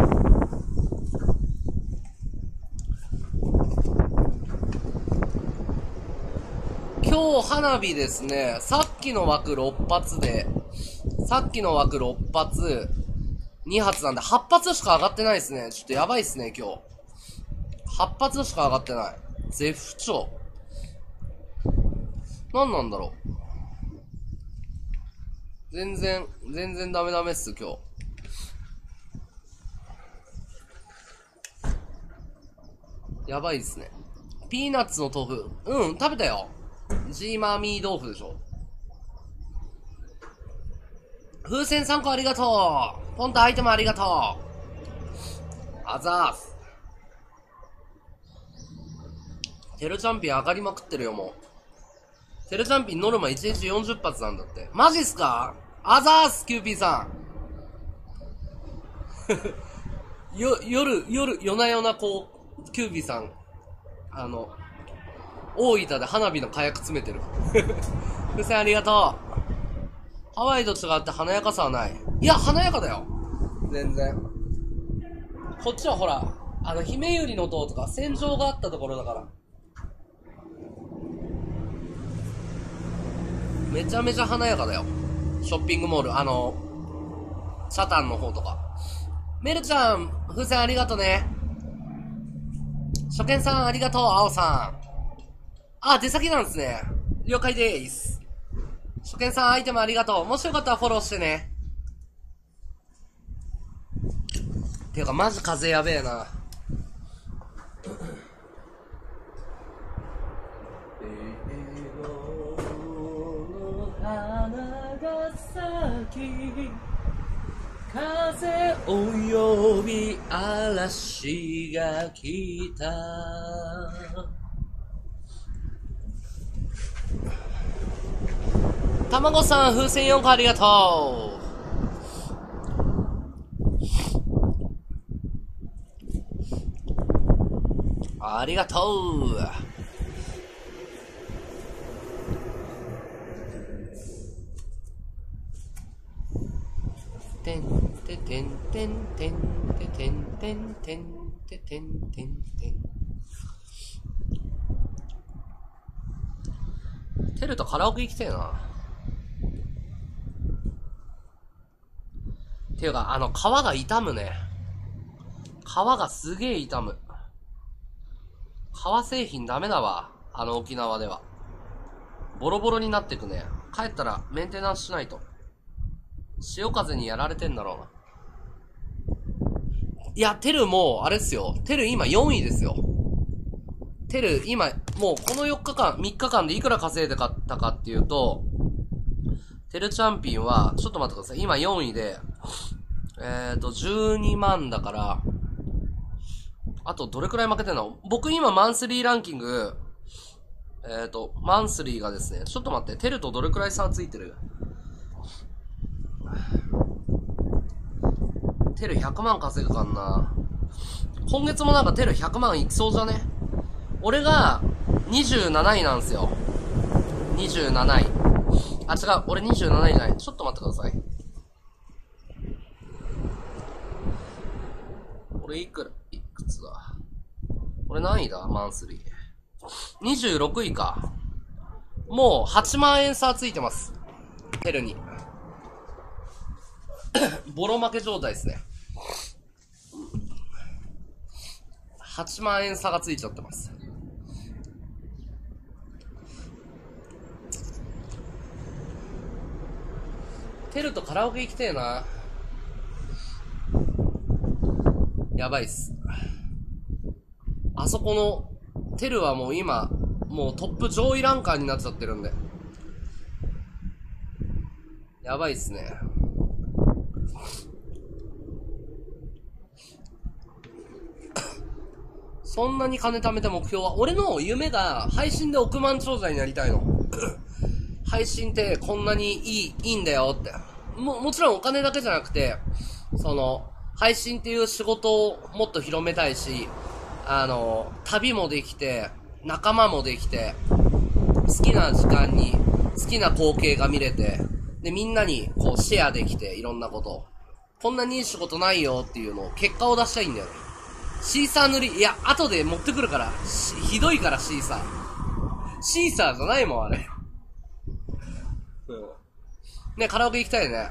今日花火ですね。さっきの枠ろっ発で、さっきの枠ろっ発、に発なんではち発しか上がってないですね。ちょっとやばいっすね、今日。はち発しか上がってない。絶不調。何なんだろう。全然、全然ダメダメっす、今日。やばいっすね。ピーナッツの豆腐。うん、食べたよ。ジーマーミー豆腐でしょ。風船さんこありがとう。ポンとアイテムありがとう。あざーす。テルチャンピン上がりまくってるよ、もう。テルチャンピンノルマいちにちよんじゅっ発なんだって。マジっすか？あざーす、キューピーさん。よ、夜、夜、夜な夜なこう、キューピーさん、あの、大分で花火の火薬詰めてる。風船ありがとう。ハワイと違って華やかさはない。いや、華やかだよ。全然。こっちはほら、あの、姫百合の塔とか戦場があったところだから。めちゃめちゃ華やかだよ。ショッピングモール、あの、サタンの方とか。メルちゃん、風船ありがとね。初見さんありがとう、青さん。あ、出先なんですね。了解でーす。 初見さんアイテムありがとう。もしよかったらフォローしてね。ていうかマジ風やべえな。風を呼び嵐が来た。たまごさん風船よんこありがとう。ありがとう。てんててんてんてんててんてんてんててんてんてん。テルとカラオケ行きてえな。ていうか、あの、皮が傷むね。皮がすげえ傷む。革製品ダメだわ。あの沖縄では。ボロボロになってくね。帰ったらメンテナンスしないと。潮風にやられてんだろうな。いや、テルも、あれっすよ。テル今よんいですよ。テル今、もうこのよっかかん、みっかかんでいくら稼いで買ったかっていうと、テルチャンピンは、ちょっと待ってください。今よんいで、えーと、じゅうにまんだから、あとどれくらい負けてんの？僕今マンスリーランキング、えーと、マンスリーがですね、ちょっと待って、テルとどれくらい差ついてる？テルひゃくまん稼ぐかんな。今月もなんかテルひゃくまんいきそうじゃね？俺がにじゅうなないなんですよ。にじゅうなない。あ、違う。俺にじゅうなないじゃない。ちょっと待ってください。俺いくら、いくつだ？俺何位だ？マンスリー。にじゅうろくいか。もうはちまんえん差ついてます。テルに。ボロ負け状態ですね。はちまんえん差がついちゃってます。テルとカラオケ行きてえな。やばいっす。あそこの、テルはもう今、もうトップ上位ランカーになっちゃってるんで。やばいっすね。そんなに金貯めた目標は、俺の夢が配信で億万長者になりたいの。配信ってこんなにいい、いいんだよって。も、もちろんお金だけじゃなくて、その、配信っていう仕事をもっと広めたいし、あの、旅もできて、仲間もできて、好きな時間に好きな光景が見れて、で、みんなにこうシェアできて、いろんなことを。こんなにいい仕事ないよっていうのを、結果を出したいんだよね。シーサー塗り、いや、後で持ってくるから、ひどいからシーサー。シーサーじゃないもん、あれ。ね、カラオケ行きたいね。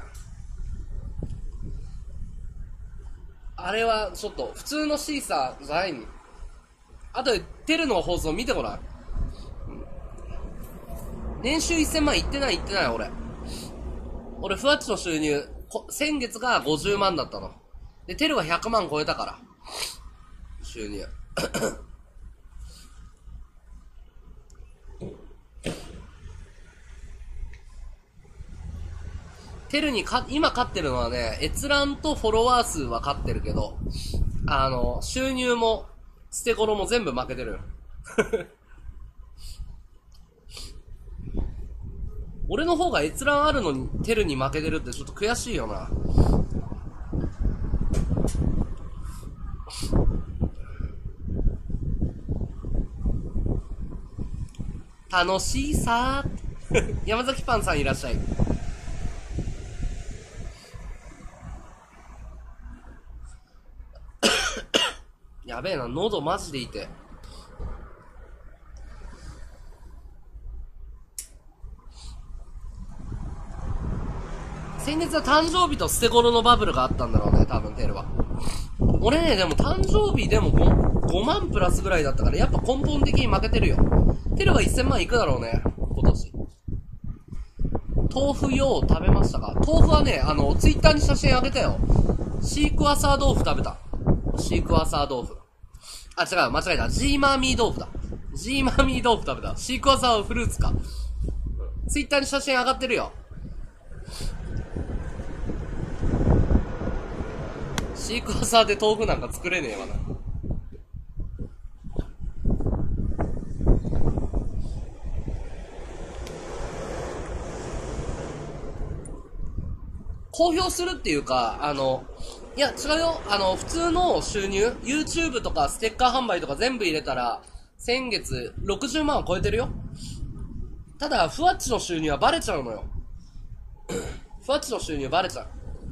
あれは、ちょっと、普通のシーサーじゃないに。あとで、テルの放送見てごらん。年収せんまんいってないいってない俺。俺、ふわっちの収入、先月がごじゅうまんだったの。で、テルはひゃくまん超えたから。収入。テルにか、今勝ってるのはね、閲覧とフォロワー数は勝ってるけど、あの、収入も、捨て頃も全部負けてる。俺の方が閲覧あるのに、テルに負けてるってちょっと悔しいよな。楽しいさー山崎パンさんいらっしゃい。やべえな、喉マジでいて。先月は誕生日と捨て頃のバブルがあったんだろうね、多分テルは。俺ね、でも誕生日でも 5, ごまんプラスぐらいだったから、やっぱ根本的に負けてるよ。テルはいっせんまんいくだろうね、今年。 豆腐よう食べましたか？豆腐はね、あの、ツイッターに写真あげたよ。シークワーサー豆腐食べた。シークワーサー豆腐。あ、違う、間違えた。ジーマーミー豆腐だ。ジーマーミー豆腐食べた。シークワーサーはフルーツか。ツイッターに写真上がってるよ。シークワーサーで豆腐なんか作れねえわな。公表するっていうか、あの、いや、違うよ。あの、普通の収入、YouTube とかステッカー販売とか全部入れたら、先月ろくじゅうまんを超えてるよ。ただ、ふわっちの収入はバレちゃうのよ。ふわっちの収入バレちゃう。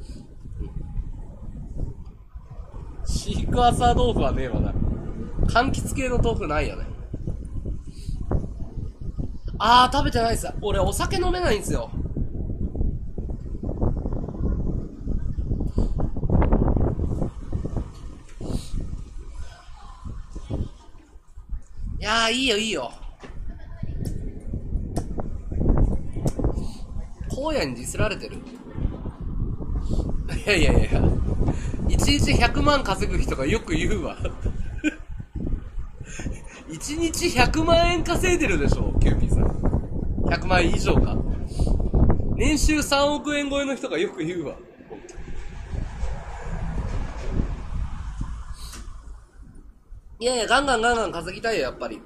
シークワーサー豆腐はねえわな。柑橘系の豆腐ないよね。あー、食べてないっす。俺お酒飲めないんすよ。いやー、いいよいいよ。荒野にディスられてる。いやいやいやいや。いちにちひゃくまん稼ぐ人がよく言うわ。いちにちひゃくまんえん稼いでるでしょ、キューピーさん。ひゃくまんえん以上か。年収さんおくえん超えの人がよく言うわ。いやいや、ガンガンガンガン稼ぎたいよ、やっぱり。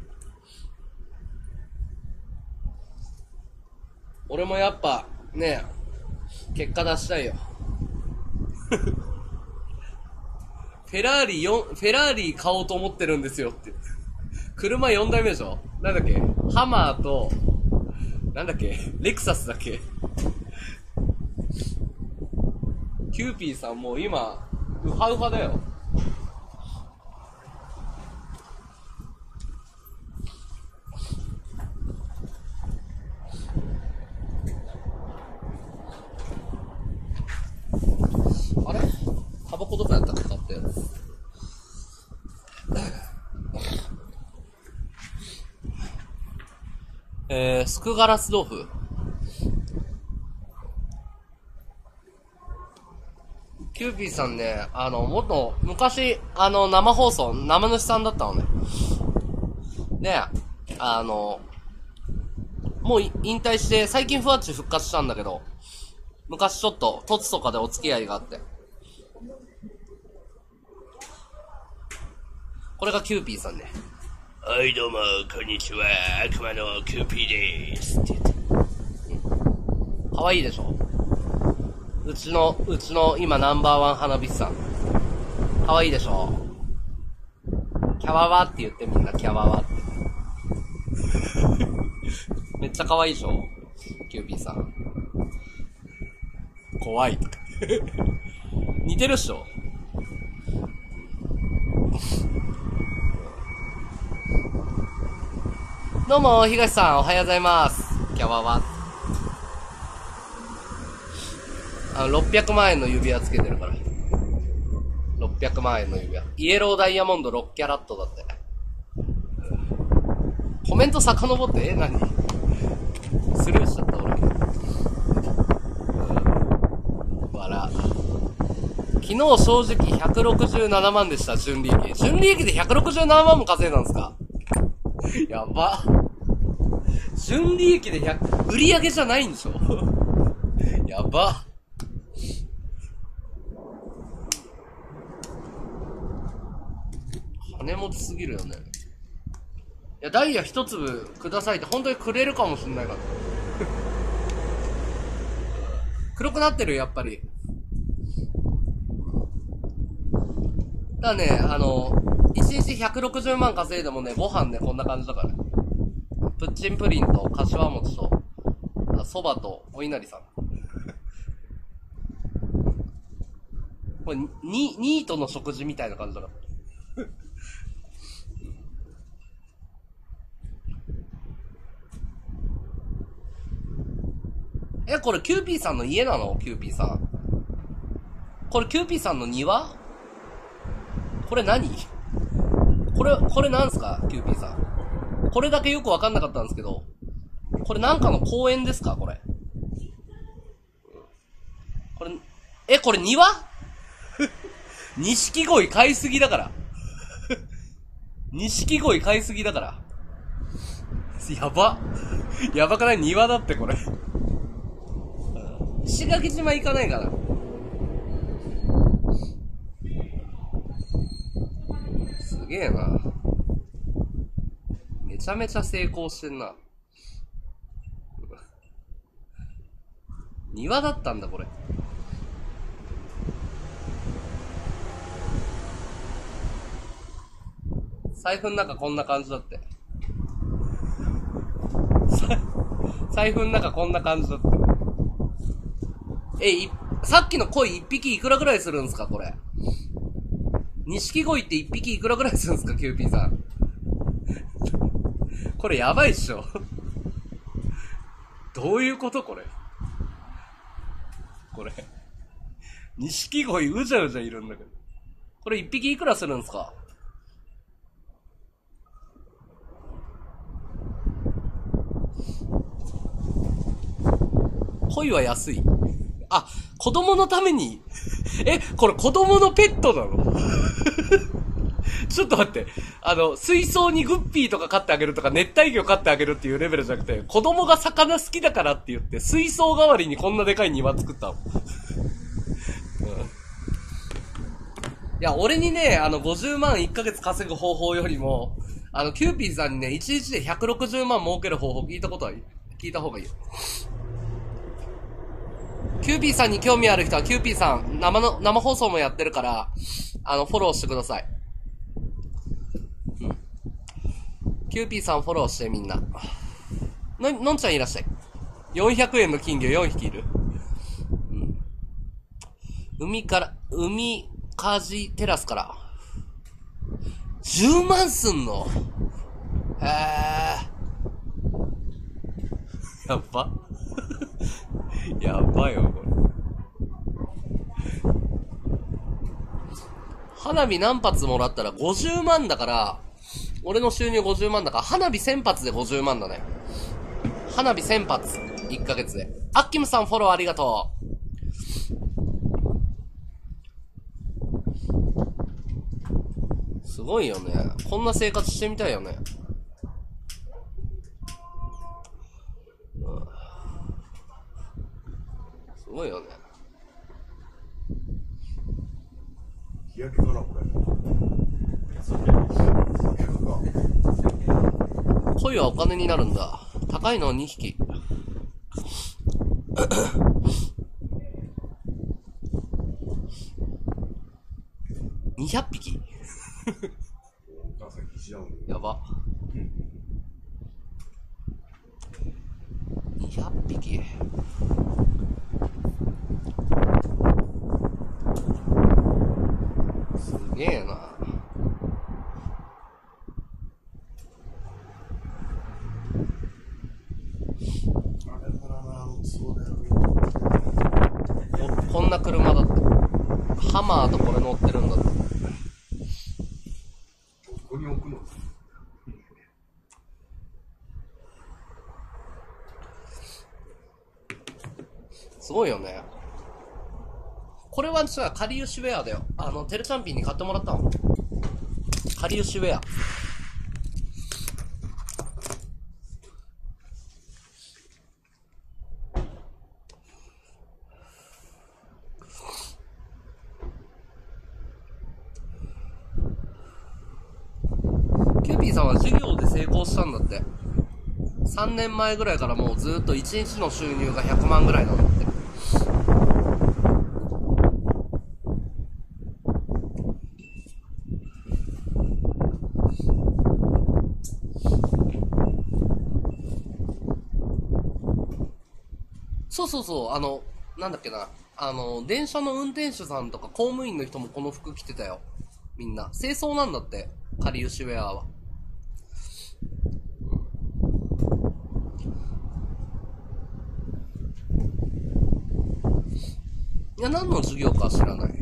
俺もやっぱ、ねえ、結果出したいよ。フェラーリよん、フェラーリ買おうと思ってるんですよって。車よんだいめでしょ？なんだっけ？ハマーと、なんだっけ？レクサスだっけ？キューピーさんもう今、ウハウハだよ。あれ？タバコどこやったっけ買ったやつ。えー、スクガラス豆腐。キューピーさんね、あの、もっと、昔、あの、生放送、生主さんだったのね。で、あの、もう引退して、最近ふわっち復活したんだけど、昔ちょっと、トツとかでお付き合いがあって。これがキューピーさんね。はいどうも、こんにちは。悪魔のキューピーでーす。って言って。かわいいでしょ？うちの、うちの今ナンバーワン花火師さん。かわいいでしょ？キャワワって言ってみんな、キャワワって。めっちゃかわいいでしょ？キューピーさん。怖い。似てるっしょ？どうも、東さん、おはようございます。キャワワ。あの、ろっぴゃくまんえんの指輪つけてるから。ろっぴゃくまんえんの指輪。イエローダイヤモンドろくキャラットだって。コメント遡って、え、何？スルーしちゃった、俺。笑。昨日正直ひゃくろくじゅうななまんでした、純利益。純利益でひゃくろくじゅうななまんも稼いだんですか？やば。純利益でひゃく、売り上げじゃないんでしょ？やば。金持ちすぎるよね。いや、ダイヤ一粒くださいって本当にくれるかもしんないから。黒くなってる、やっぱり。だからね、あの、いちにちひゃくろくじゅうまん稼いでもね、ご飯ね、こんな感じだから。プッチンプリンと、柏餅と、蕎麦と、お稲荷さん。これ、ニ、ニートの食事みたいな感じだから。え、これキューピーさんの家なの？キューピーさん。これキューピーさんの庭？これ何？これ、これなんすか？キューピーさん。これだけよくわかんなかったんですけど。これなんかの公園ですか？これ。 これ、え、これ庭錦鯉買いすぎだから。錦鯉買いすぎだから。やば。やばくない？庭だってこれ。石垣島行かないかな。すげえな。めちゃめちゃ成功してんな。庭だったんだこれ。財布の中こんな感じだって。財布の中こんな感じだって。え、い、さっきの鯉一匹いくらぐらいするんすかこれ。錦鯉って一匹いくらぐらいするんすかキューピーさん。これやばいっしょ。どういうことこれ。これ。錦鯉うじゃうじゃいるんだけど。これ一匹いくらするんすか？鯉は安い。あ、子供のために。え、これ子供のペットなの？ちょっと待って。あの、水槽にグッピーとか飼ってあげるとか、熱帯魚飼ってあげるっていうレベルじゃなくて、子供が魚好きだからって言って、水槽代わりにこんなでかい庭作ったの。うん、いや、俺にね、あの、ごじゅうまんいっかげつ稼ぐ方法よりも、あの、キューピーさんにね、いちにちでひゃくろくじゅうまん儲ける方法聞いたことは、聞いた方がいいよ。キューピーさんに興味ある人は、キューピーさん、生の、生放送もやってるから、あの、フォローしてください。うん。キューピーさんフォローして、みんな。の、のんちゃんいらっしゃい。よんひゃくえんの金魚よんひきいる。うん。海から、海、カジテラスから。じゅうまんすんの？へー。やっばやばいよ、これ。花火何発もらったらごじゅうまんだから、俺の収入ごじゅうまんだから、花火せん発でごじゅうまんだね。花火せん発。いっかげつで。アッキムさんフォローありがとう。すごいよね。こんな生活してみたいよね。すごいよね。 日焼けかなこれ。 鯉はお金になるんだ。高いのはにひき。にひゃくぴきやば。にひゃくぴき。すげえな。こんな車だって。ハマーとこれ乗ってるんだって。ここに置くの？すごいよね。これはさ、カリウシウェアだよ。あの、テルチャンピンに買ってもらったの。カリウシウェア。キューピーさんは授業で成功したんだって。さんねんまえぐらいからもうずーっといちにちの収入がひゃくまんぐらいなんだって。そうそうそう、あの、なんだっけな。あの、電車の運転手さんとか公務員の人もこの服着てたよ。みんな。清掃なんだって。カリウシウェアは。いや、何の授業か知らない。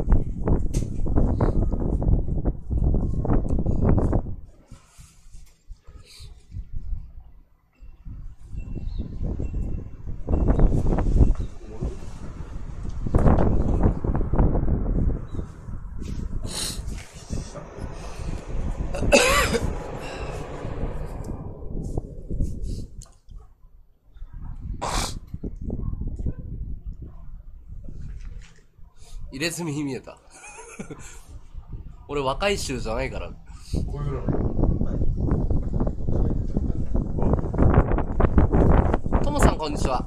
れ墨に見えた。俺若い衆じゃないから。ともさんこんにちは。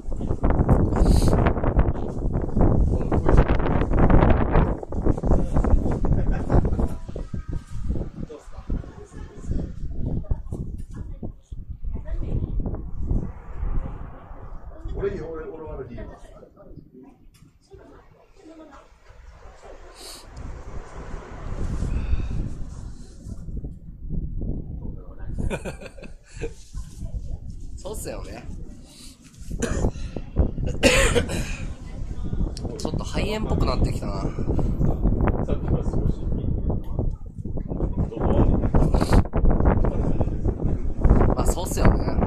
そうっすよね。ちょっと肺炎っぽくなってきたな。まあそうっすよね。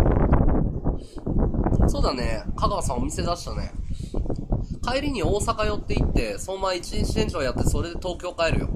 そうだね、香川さんお店出したね。帰りに大阪寄って行ってそのまま一日店長やって、それで東京帰るよ。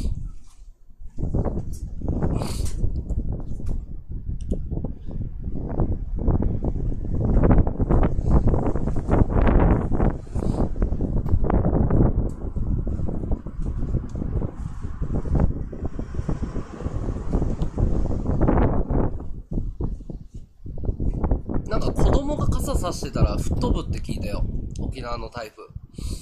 なんか子供が傘さしてたら吹っ飛ぶって聞いたよ、沖縄の台風。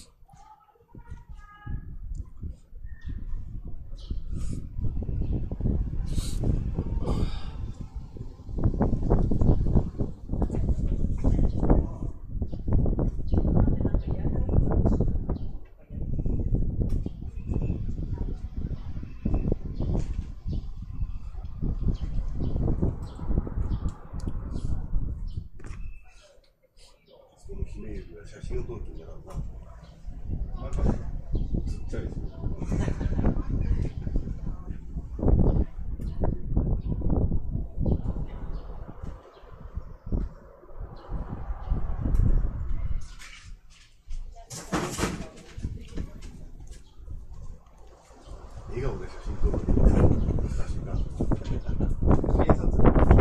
写真を撮るときだな。なんかちっちゃいですよ。笑顔で写真撮るときだな。写真が。警察。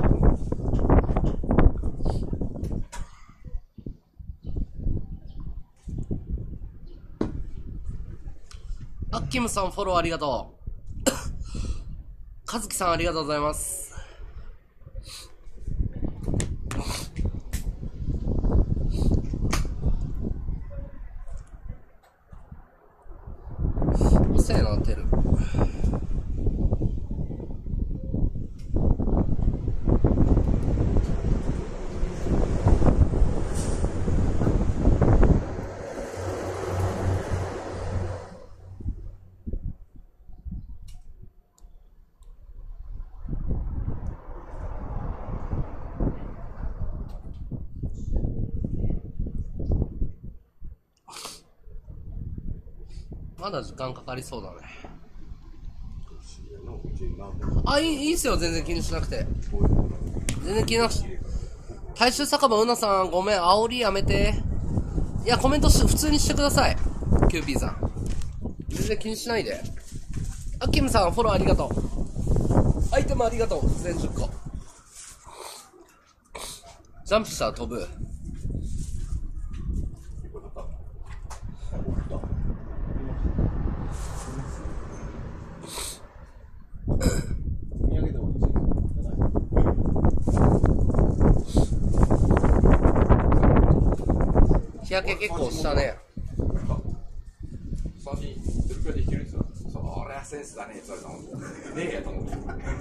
あっキムさんフォローありがとう。かずきさんありがとうございます。遅えなてる。まだ時間かかりそうだね。あ、いい、いいっすよ。全然気にしなくて。全然気になくて。大衆酒場うなさん、ごめん。煽りやめて。いや、コメントし、普通にしてください。キューピーさん。全然気にしないで。あ、キムさん、フォローありがとう。アイテムありがとう。全じゅっこ。ジャンプしたら飛ぶ。日焼け結構したね。 さんにんゼロキャでいけるんですよ。それはセンスだねって言われたもん。ねえやと思って。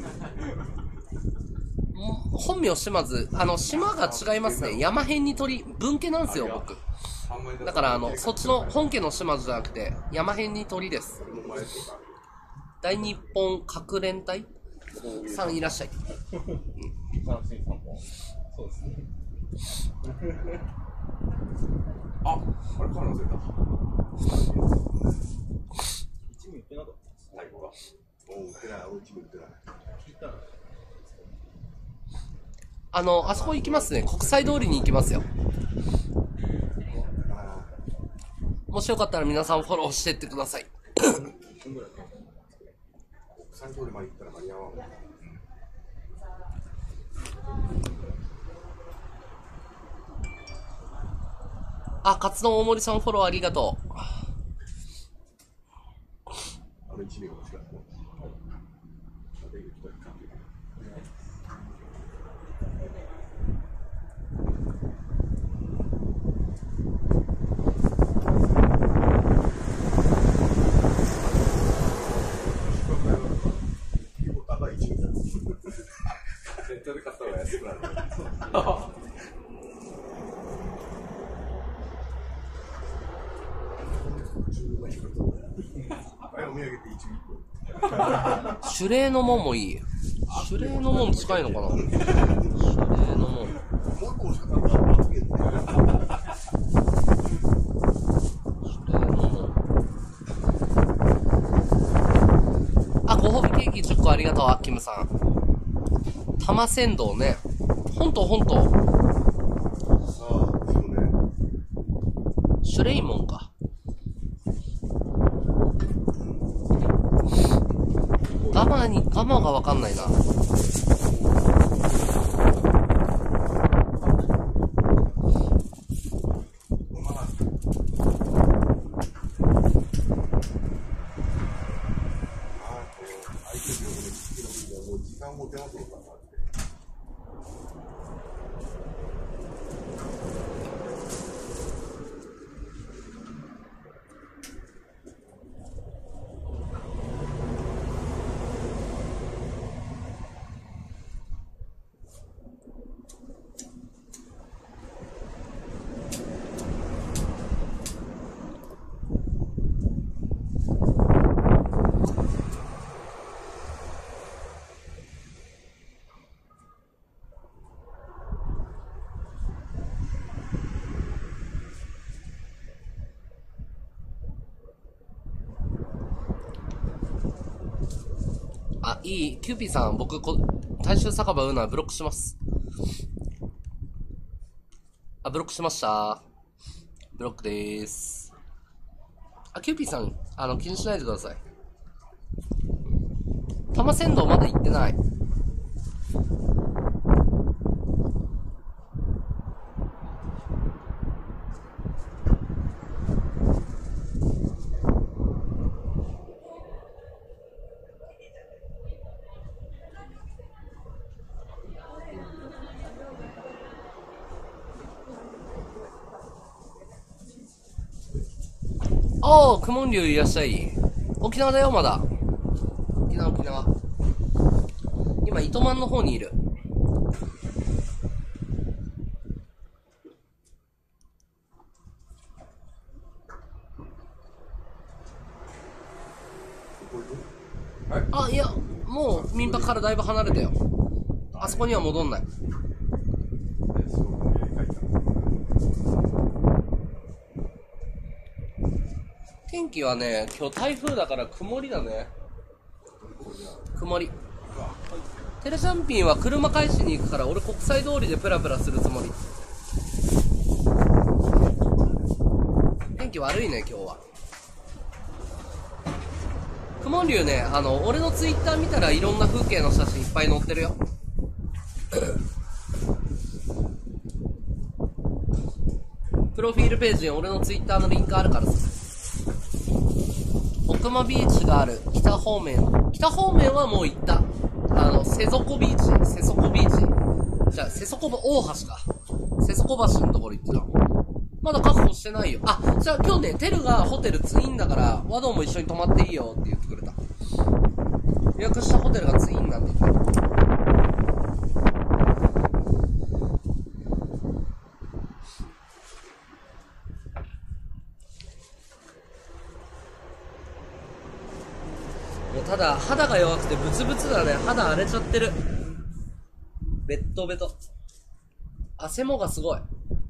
本名島津、あの島が違いますね。山辺に鳥、分家なんですよ僕。だからあのそっちの本家の島津じゃなくて山辺に鳥です。大日本核連隊さんいらっしゃい。 そうですね。あ、あれ、カメラ忘れた。一部言ってなかった。最後が。おう、売ってない、一部売ってない。 あの、あそこ行きますね。国際通りに行きますよ。もしよかったら皆さんフォローしてってください。 国際通りまで行ったら間に合わん。 あ、カツ丼大森さんフォローありがとう。 の一名が欲しかった。ネットで買った方が安くなる。 シュレーの門もいい。シュレーの門近いのかな。シュレーの門。あ、ご褒美ケーキじゅっこありがとう、あキムさん。玉仙道ね。ほんとほんと。シュレイモンか。ガマに、ガマがわかんないな。あ、いい。キューピーさん、僕、こ大衆酒場ウーナーブロックします。あ、ブロックしました。ブロックでーす。あ、キューピーさん、あの、気にしないでください。玉仙道まだ行ってない。おー、くもんりゅういらっしゃい。沖縄だよ、まだ。沖縄、沖縄。今、糸満の方にいる。あ、いや、もう民泊からだいぶ離れたよ。あそこには戻んない。天気はね、今日台風だから曇りだね。曇り。テレシャンピンは車返しに行くから俺国際通りでプラプラするつもり。天気悪いね、今日は。くもんりゅうね、あの、俺のツイッター見たらいろんな風景の写真いっぱい載ってるよ。プロフィールページに俺のツイッターのリンクあるからさ。奥間ビーチがある北方面。北方面はもう行った。あの、瀬底ビーチ、瀬底ビーチ。じゃあ、瀬底大橋か。瀬底橋のところ行ってた。まだ確保してないよ。あ、じゃあ今日ね、テルがホテルツインだから、ワドンも一緒に泊まっていいよって言ってくれた。予約したホテルがツインなんで。ただ肌が弱くてブツブツだね。肌荒れちゃってる。ベッドベト。汗もがすごい。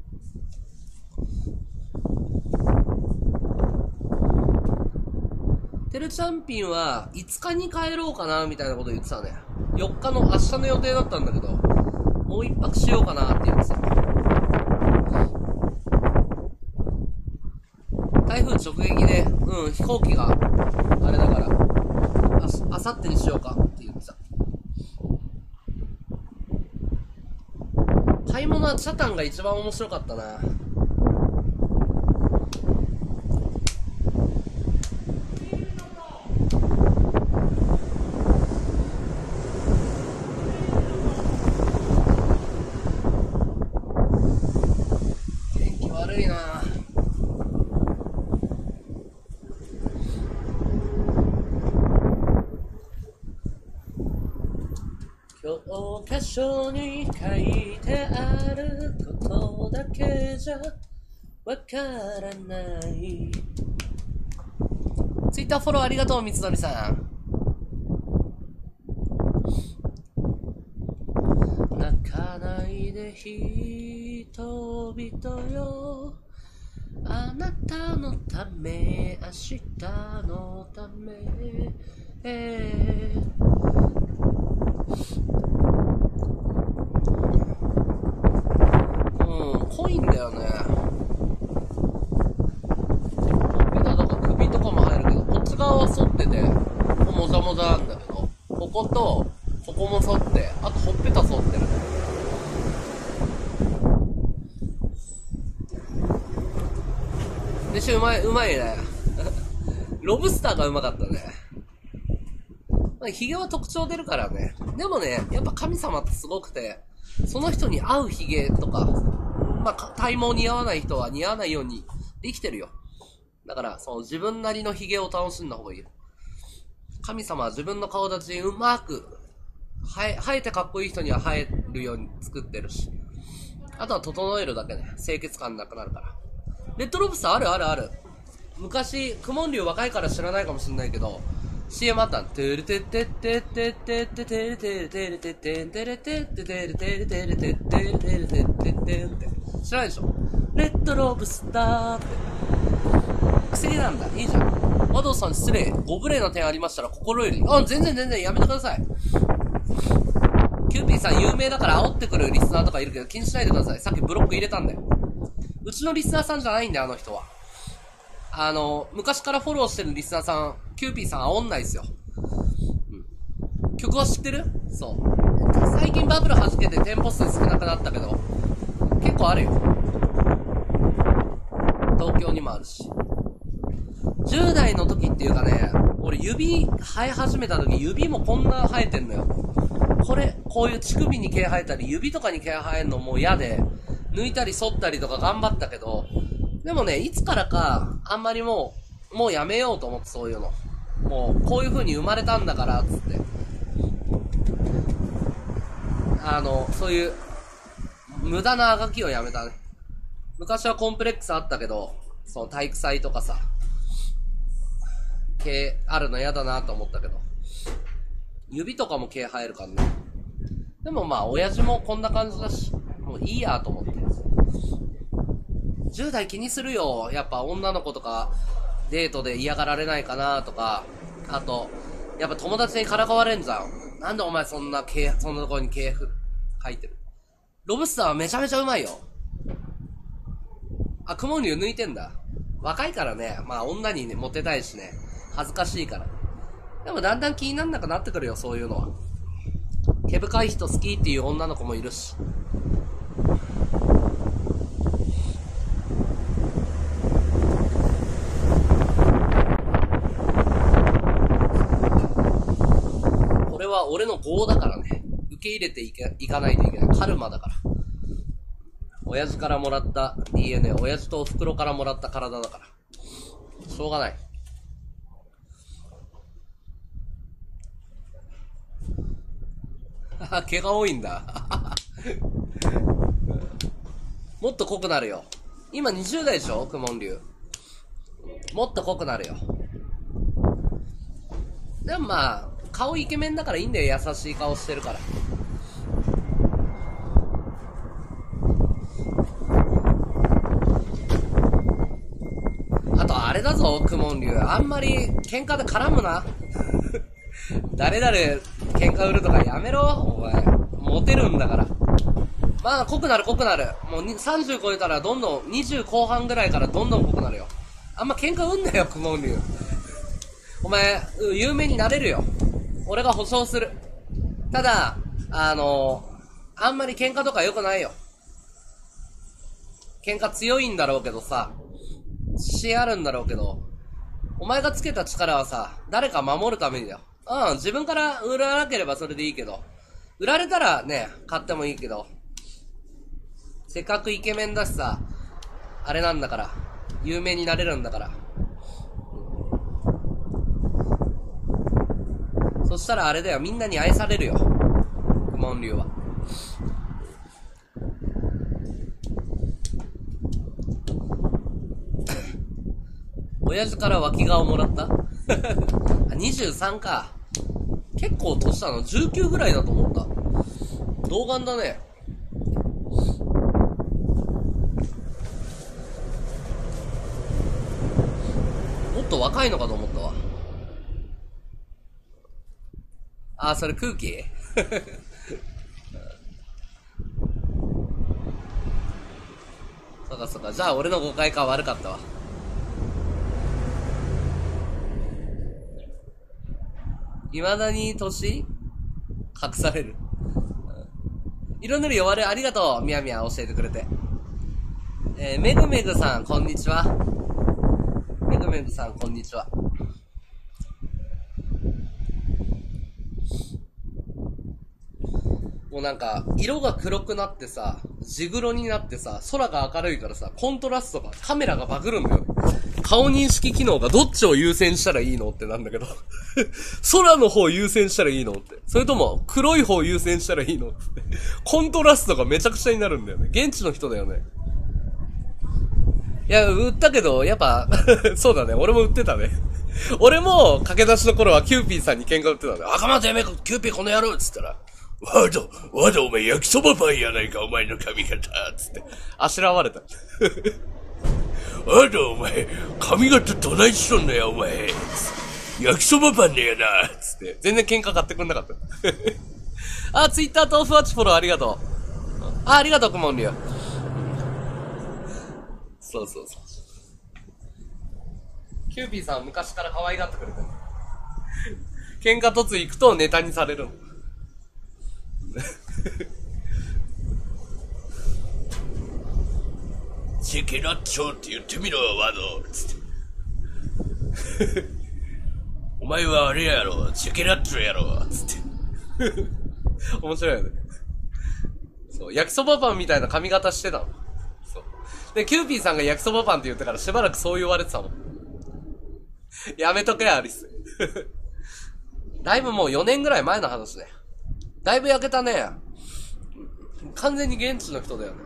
テルチャンピンはいつかに帰ろうかなみたいなこと言ってたね。よっかの明日の予定だったんだけど、もう一泊しようかなって言ってた。台風直撃で、うん、飛行機があれだからあさってにしようかって言ってた。買い物はチャタンが一番面白かったな。 教科書に書いてあることだけじゃわからない。ツイッターフォローありがとう、三つどりさん。泣かないで人々よ、あなたのため、明日のため、えー、うん、濃いんだよね。だから首とかも入るけど、こっち側は反っててもじゃもじゃなんだけど、こことここも反って、あとほっぺた反ってる。でしょ、うまい、うまいね。ロブスターがうまかったね。ヒゲは特徴出るからね。でもね、やっぱ神様ってすごくて、その人に合うヒゲとか、まあ、体毛似合わない人は似合わないようにできてるよ。だから、その自分なりのヒゲを楽しんだ方がいいよ。神様は自分の顔立ちうまく、生え、生えてかっこいい人には生えるように作ってるし。あとは整えるだけね、清潔感なくなるから。レッドロブスターあるあるある。昔、クモンリュウ若いから知らないかもしれないけど、シーエム あったん。テレテテテテテテテレテレテレテテテレテテテレテレテレテテレテレテテテって知らないでしょ。レッドロブスターって薬なんだ。いいじゃん。和道さん失礼。ご無礼な点ありましたら心より。あ、全然全然やめてください。キューピーさん有名だから煽ってくるリスナーとかいるけど気にしないでください。さっきブロック入れたんだよ。うちのリスナーさんじゃないんだよ、あの人は。あの、昔からフォローしてるリスナーさん、キューピーさん煽んないですよ。うん。曲は知ってる？そう。最近バブル弾けて店舗数少なくなったけど、結構あるよ。東京にもあるし。じゅう代の時っていうかね、俺指生え始めた時指もこんな生えてんのよ。これ、こういう乳首に毛生えたり指とかに毛生えんのもう嫌で、抜いたり剃ったりとか頑張ったけど、でもね、いつからか、あんまりもう、もうやめようと思って、そういうの。もう、こういう風に生まれたんだから、つって。あの、そういう、無駄なあがきをやめたね。昔はコンプレックスあったけど、その体育祭とかさ、毛あるの嫌だなと思ったけど、指とかも毛生えるからね。でもまあ、親父もこんな感じだし、もういいやと思って。じゅう代気にするよ。やっぱ女の子とかデートで嫌がられないかなとか、あとやっぱ友達にからかわれんじゃん。なんでお前そんな毛、そんなところに毛描いてる。ロブスターはめちゃめちゃうまいよ。あ、クモンリュウ抜いてんだ。若いからね、まあ女にねモテたいしね、恥ずかしいから。でもだんだん気になんなくなってくるよ、そういうのは。毛深い人好きっていう女の子もいるし。これは俺の業だからね。受け入れていけ、いかないといけない。カルマだから。親父からもらった ディーエヌエー、親父とお袋からもらった体だから。しょうがない。毛が多いんだ。もっと濃くなるよ。今にじゅう代でしょ、クモンリュウ。もっと濃くなるよ。でもまあ、顔イケメンだからいいんだよ、優しい顔してるから。あとあれだぞ、クモンリュウ。あんまり喧嘩で絡むな。誰々喧嘩売るとかやめろ、お前。モテるんだから。まあ、濃くなる濃くなる。もうさんじゅう超えたらどんどん、にじゅう後半ぐらいからどんどん濃くなるよ。あんま喧嘩売んなよ、クモンリュウ。お前、有名になれるよ。俺が保証する。ただ、あのー、あんまり喧嘩とか良くないよ。喧嘩強いんだろうけどさ、自信あるんだろうけど、お前がつけた力はさ、誰か守るためにだよ。うん、自分から売らなければそれでいいけど、売られたらね、買ってもいいけど、せっかくイケメンだしさ、あれなんだから、有名になれるんだから。そしたらあれだよ、みんなに愛されるよ。クモ門流は。親父から脇顔もらったあ、にじゅうさんか。結構年したの。じゅうきゅうぐらいだと思った。童顔だね。もっと若いのかと思ったわ。あー、それ空気そうかそうか。じゃあ俺の誤解か悪かったわ。未だに年隠される。色塗り終わる。ありがとう。みやみや教えてくれて。えー、めぐめぐさん、こんにちは。めぐめぐさん、こんにちは。もうなんか、色が黒くなってさ、地黒になってさ、空が明るいからさ、コントラストが、カメラがバグるんだよね。顔認識機能がどっちを優先したらいいのってなんだけど。空の方優先したらいいのって。それとも、黒い方優先したらいいのって。コントラストがめちゃくちゃになるんだよね。現地の人だよね。いや、売ったけど、やっぱ、そうだね。俺も売ってたね。俺も、駆け出しの頃はキューピーさんに喧嘩売ってたんだよ。赤松やめろ、キューピーこの野郎っつったら、わだ、わだお前焼きそばパンやないか、お前の髪型つって、あしらわれた。わだお前、髪型どないしとんのや、お前。焼きそばパンねやな、つって。全然喧嘩買ってくんなかった。あ、ツイッターとオフワッチフォローありがとう。あ、ありがとう、くもんりゅう。そうそうそう。キューピーさんは昔から可愛がってくれてる。喧嘩突行くとネタにされるの。チェケラッチョって言ってみろよ、ワドつってお前はあれやろ、チェケラッチョやろつって面白いよね。そう、焼きそばパンみたいな髪型してたの。そうで、キューピーさんが焼きそばパンって言ってからしばらくそう言われてたもん。やめとけよ、アリスだいぶもうよねんぐらい前の話ね。だいぶ焼けたね。完全に現地の人だよね。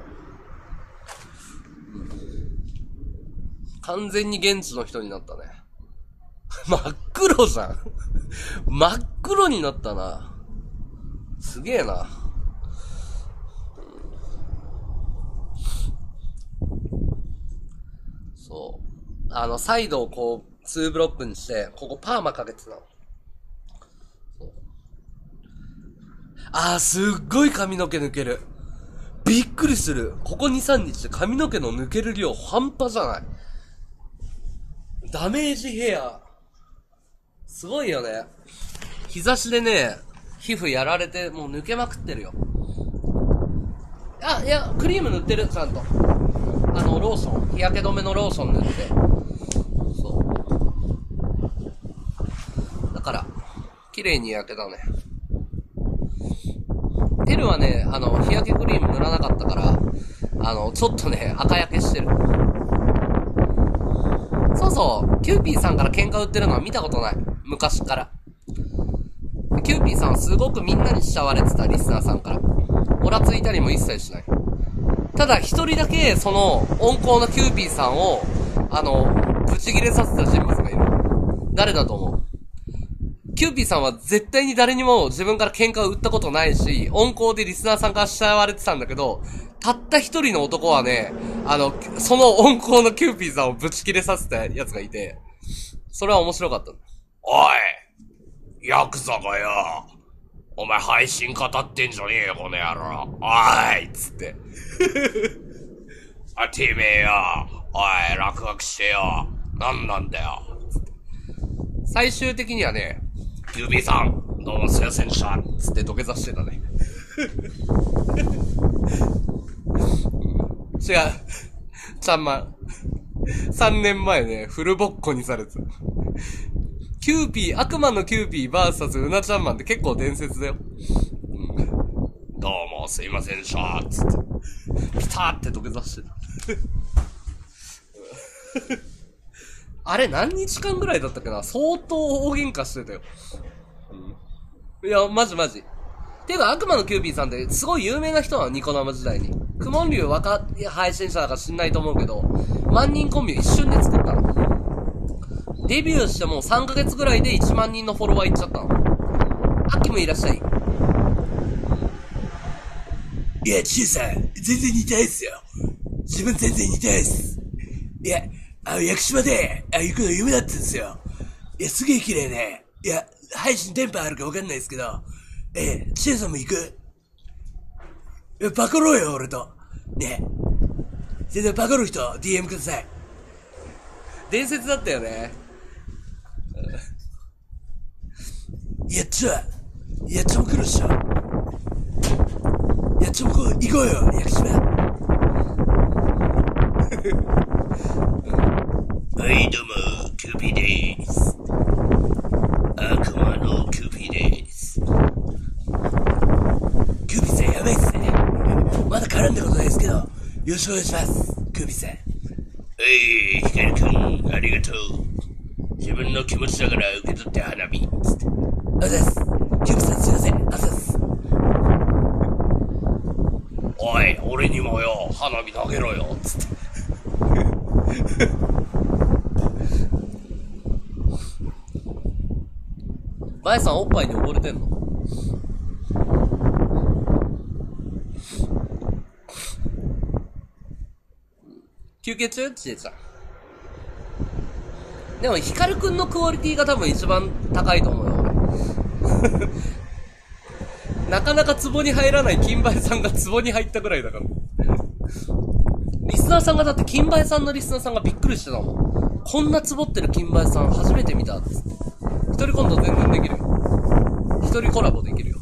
完全に現地の人になったね。真っ黒じゃん。真っ黒になったな。すげえな。そう。あの、サイドをこう、ツーブロックにして、ここパーマかけてたの。あー、すっごい髪の毛抜ける。びっくりする。ここに、さんにちで髪の毛の抜ける量半端じゃない。ダメージヘア。すごいよね。日差しでね、皮膚やられて、もう抜けまくってるよ。あ、いや、クリーム塗ってる、ちゃんと。あの、ローション。日焼け止めのローション塗って。そう。だから、綺麗に焼けたね。テルはね、あの、日焼けクリーム塗らなかったから、あの、ちょっとね、赤焼けしてる。そうそう、キューピーさんから喧嘩売ってるのは見たことない。昔から。キューピーさんはすごくみんなに慕われてた、リスナーさんから。オラついたりも一切しない。ただ一人だけ、その、温厚なキューピーさんを、あの、ブチギレさせた人物がいる。誰だと思う？キューピーさんは絶対に誰にも自分から喧嘩を売ったことないし、温厚でリスナーさんから慕われてたんだけど、たった一人の男はね、あの、その温厚のキューピーさんをぶち切れさせたやつがいて、それは面白かった。おいヤクザがよ、お前配信語ってんじゃねえよ、この野郎。おいっつって。あ、てめえよ、おい、落書きしてよ。なんなんだよ。つって。最終的にはね、キューピーさん、どうもすいませんでしたつって土下座してたね。違う。ちゃんまん。さんねんまえね、フルボッコにされてた。キューピー、悪魔のキューピーバーサスうなちゃんマンって結構伝説だよ。うん、どうもすいませんでしたつって。ピターって土下座してた。あれ何日間ぐらいだったっけな、相当大喧嘩してたよ。うん、いや、マジマジ。 ていうか、悪魔のキューピーさんってすごい有名な人なの、ニコ生時代に。クモンリュウ若い配信者だから知んないと思うけど、万人コンビを一瞬で作ったの。デビューしてもうさんかげつぐらいでいちまん人のフォロワーいっちゃったの。アッキーもいらっしゃい。 いや、チュウさん、全然似たいっすよ。自分全然似たいっす。いや、あの、屋久島で、あ、行くの夢だったんですよ。いや、すげえ綺麗ね。いや、配信電波あるかわかんないですけど、えー、チュウさんも行く？いや、パコろうよ、俺と。ね。全然パコる人、ディーエム ください。 伝説だったよね。 やっちゃ、やっちゃも来るっしょ。やっちゃもこう、行こうよ、屋久島。はい、どうも、キューピーでーす。悪魔のキューピーでーす。キューピーさんやばいっすね。まだ絡んだことないですけど、よろしくお願いします、キューピーさん。はい、ヒカルくん、ありがとう。自分の気持ちだから受け取って花火、つって。あざっす。キューピーさんすいません、あざっす。 おい、俺にもよ、花火投げろよ、つって。バエさんおっぱいに溺れてんの？休憩中？ちえちゃん。でも、ヒカルくんのクオリティが多分一番高いと思うよ、俺。なかなか壺に入らない金梅さんが壺に入ったぐらいだから。リスナーさんがだって金梅さんのリスナーさんがびっくりしてたもん。こんな壺ってる金梅さん初めて見たっつって。一人コント全然できるよ。一人コラボできるよ。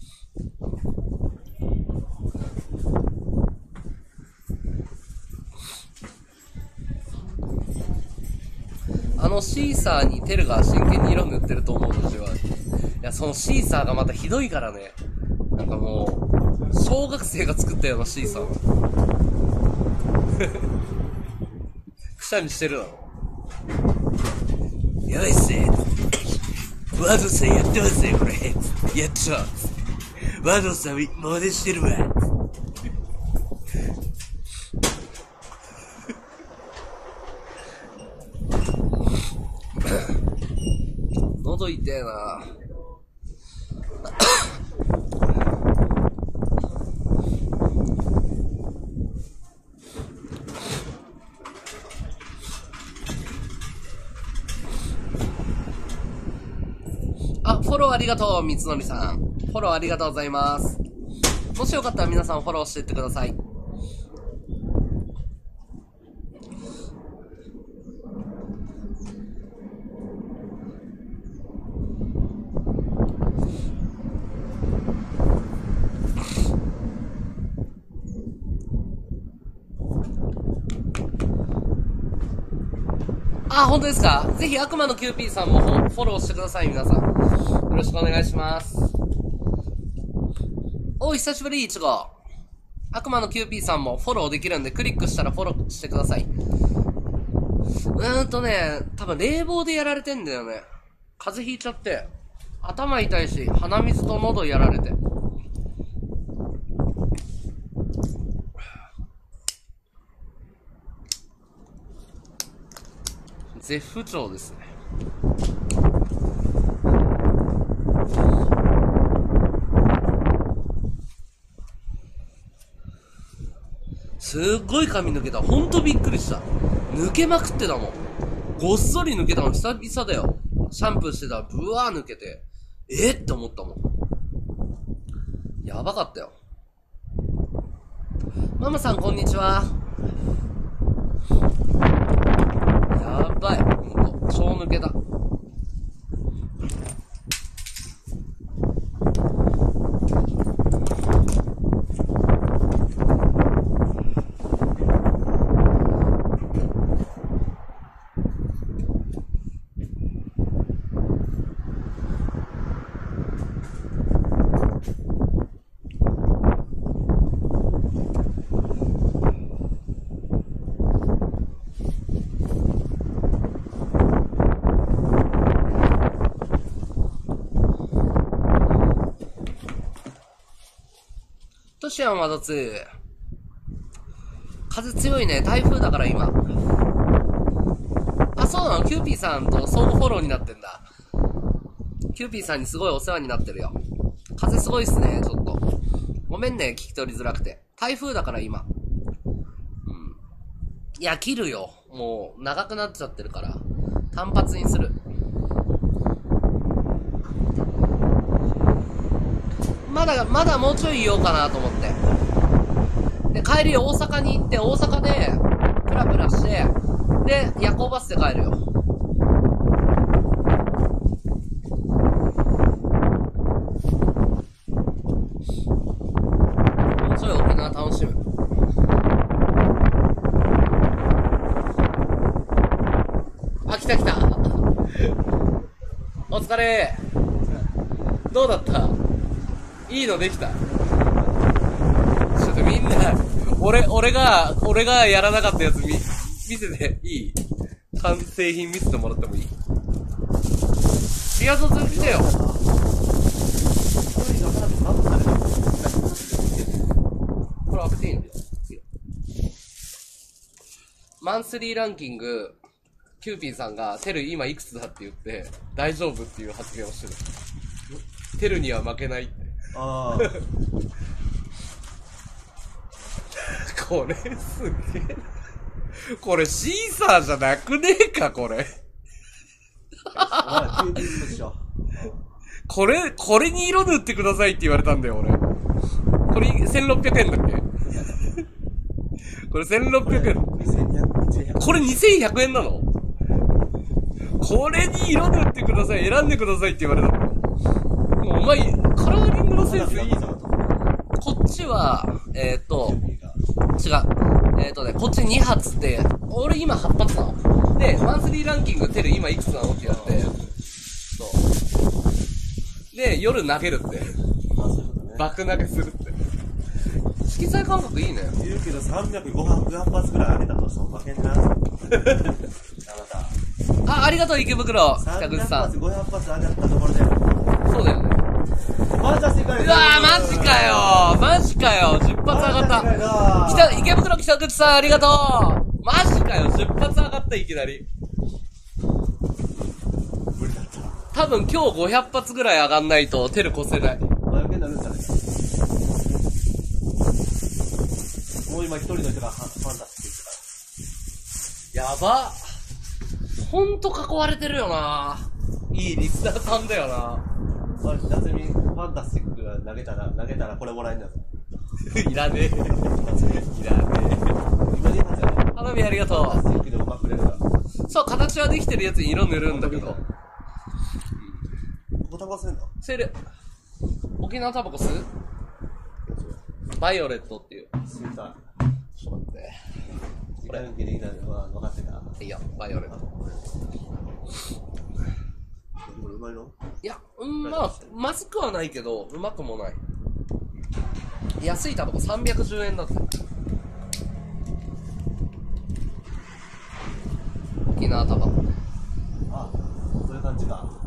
あのシーサーにテルが真剣に色塗ってると思うのでは。いや、そのシーサーがまたひどいからね。なんかもう、小学生が作ったようなシーサー。くしゃみしてるだろ。 やばいっすね。ワードさんやってますね、これ。やっちゃう。ワードさん、真似してるわ。 喉痛えな。あ、フォローありがとう、みつのりさん。フォローありがとうございます。もしよかったら皆さんフォローしていってください。あ、本当ですか？ぜひ悪魔のキューピーさんもフォローしてください、皆さん。よろしくお願いします。お、久しぶり、いちご。悪魔のキューピーさんもフォローできるんで、クリックしたらフォローしてください。うーんとね、多分冷房でやられてんだよね。風邪ひいちゃって。頭痛いし、鼻水と喉やられて。絶不調ですね。すっごい髪抜けた。ほんとびっくりした。抜けまくってたもん。ごっそり抜けたの久々だよ。シャンプーしてたらブワー抜けて、えって思ったもん。やばかったよ。ママさんこんにちは。やばい。ほんと、超抜けた。 トシアンはどつ。風強いね。台風だから今。あ、そうなの？キューピーさんと相互フォローになってんだ。キューピーさんにすごいお世話になってるよ。風すごいっすね、ちょっと。ごめんね、聞き取りづらくて。台風だから今。うん。いや、切るよ。もう、長くなっちゃってるから。単発にする。まだ、まだもうちょい言おうかなと思って。で、帰り大阪に行って、大阪で、プラプラして、で、夜行バスで帰るよ。もうちょい沖縄楽しむ。あ、来た来た。お疲れ。どうだった？いいのできた？ちょっとみんな、俺、俺が、俺がやらなかったやつ見、見せていい？完成品見せてもらってもいい？リアゾズ来てよ。これ開けていいの？マンスリーランキング、キューピーさんがテル今いくつだって言って大丈夫っていう発言をしてる。テルには負けないって。ああ。これすげえ。これシーサーじゃなくねえかこれ。これ、これに色塗ってくださいって言われたんだよ俺。これせんろっぴゃくえんだっけ？これせんろっぴゃくえん。これにせんひゃくえんなの？これに色塗ってください、選んでくださいって言われたんだよ。もうお前、カラーリングのセンスいいぞ。こっちは、えーっと、違う。えーっとね、こっちに発で、俺今はち発なの。で、マンスリーランキングテル今いくつなのってやって、そう。で、夜投げるって。爆投げするって。色彩感覚いいね。 言うけどさんびゃくご発ぐらい上げたとしても負けんな。あなた。 あ、ありがとう池袋、北口さん。 さんびゃく発、ごひゃく発上がったところで。 そうだよね。 マジかよ。 うわー、マジかよマジかよじゅっ発上がった。北、池袋北口さんありがとう。マジかよじゅっ発上がったいきなり。 無理だった。 多分今日ごひゃく発ぐらい上がんないとテル越せない。 魔除けになるんじゃない？もう今一人の人がファンだって言ってた。 やば。ほんと囲われてるよな。いいリスナーさんだよな。 夏美ファンタスティックが投げたら投げたらこれもらえんだぞ。 いらねえ。いらねえ。花火ありがとう。ファンタスティックでもまくれるから。そう、形はできてるやつに色塗るんだけど。 ここタバコ吸えんの？ 吸える。沖縄タバコ吸う？バイオレットっていう。 吸えた。 ちょっと待って。 これ元気でいいなの分かってた。 いや、バイオレット。 これうまいの？ いや、うん、まあ、まずくはないけど、うまくもない。安いタバコさんびゃくじゅうえんだって。沖縄タバコ。 あ、そういう感じか。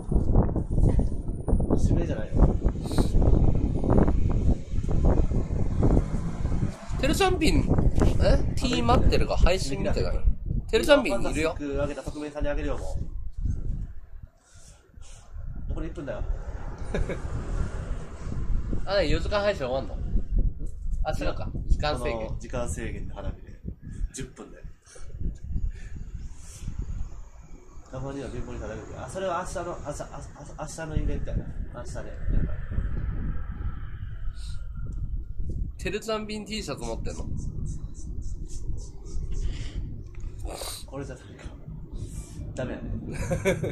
指名じゃないよ。 テルチャンピン、え ?T 待ってるが配信見てない。テルチャンピンいるよ。 ファンタスティックあげた匿名さんにあげるよ、もう。残りいっぷんだよ。 あ、ね、よじかん配信終わんの？あ、違うか。時間制限。 時間制限で花火で。じゅっぷんで。たまには貧乏に食べるけど、あ、それは明日の、明日、明日のイベントやな。明日で。 テルチャンビン T シャツ持ってんの？ これじゃダメか。ダメやね。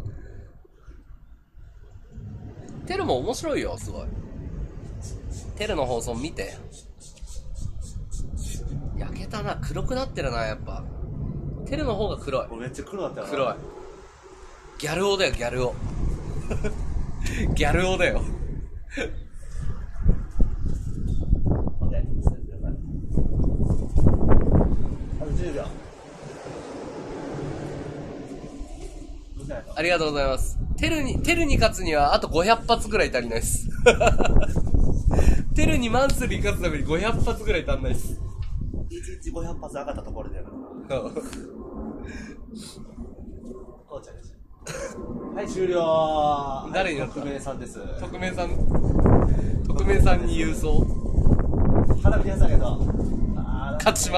テルも面白いよ、すごい。テルの放送見て。焼けたな、黒くなってるな、やっぱ。テルの方が黒い。 めっちゃ黒だったよな。 黒い。ギャル男だよ、ギャル男。ギャル男だよ。 あとじゅうびょう。 ありがとうございます。テルに、テルに勝つにはあとごひゃく発ぐらい足りないです。 テルにマンスリー勝つためにごひゃく発ぐらい足んないっす。 いちにちごひゃく発上がったところでやる。こうちゃんです。はい、終了。 誰になった？ 匿名さんです。 匿名さん、匿名さんに郵送。 花火やったけど。 勝ちます。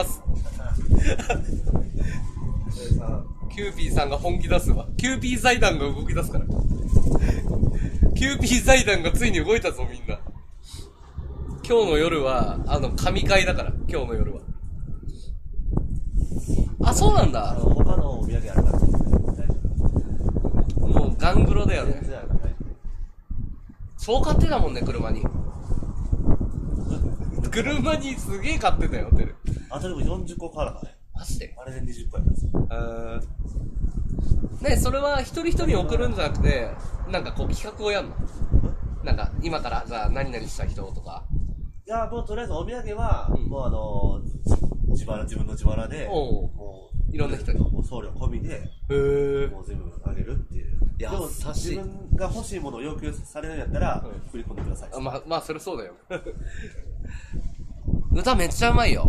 キューピーさんが本気出すわ。キューピー財団が動き出すから。キューピー財団がついに動いたぞ、みんな。今日の夜は、あの、神会だから、今日の夜は。あ、そうなんだ。 他のお土産あるから。 もう、ガングロだよね。超買ってたもんね、車に。車にすげえ買ってたよ、テル。 あとでもよんじゅっこ買わなかったね。 マジで？ あれでにじゅっこやったんですよ。 ね、それは一人一人に送るんじゃなくて、なんかこう企画をやんの？なんか、今から、じゃあ何々した人とか。 いや、もうとりあえずお土産は、うん、もうあのー、自腹、自分の自腹で、もう、いろんな人に。 もう送料込みで、 へもう全部あげるっていう。いや、でも自分が欲しいものを要求されるんやったら、うん、振り込んでください。 あ、まあ、まあ、それそうだよ。歌めっちゃうまいよ。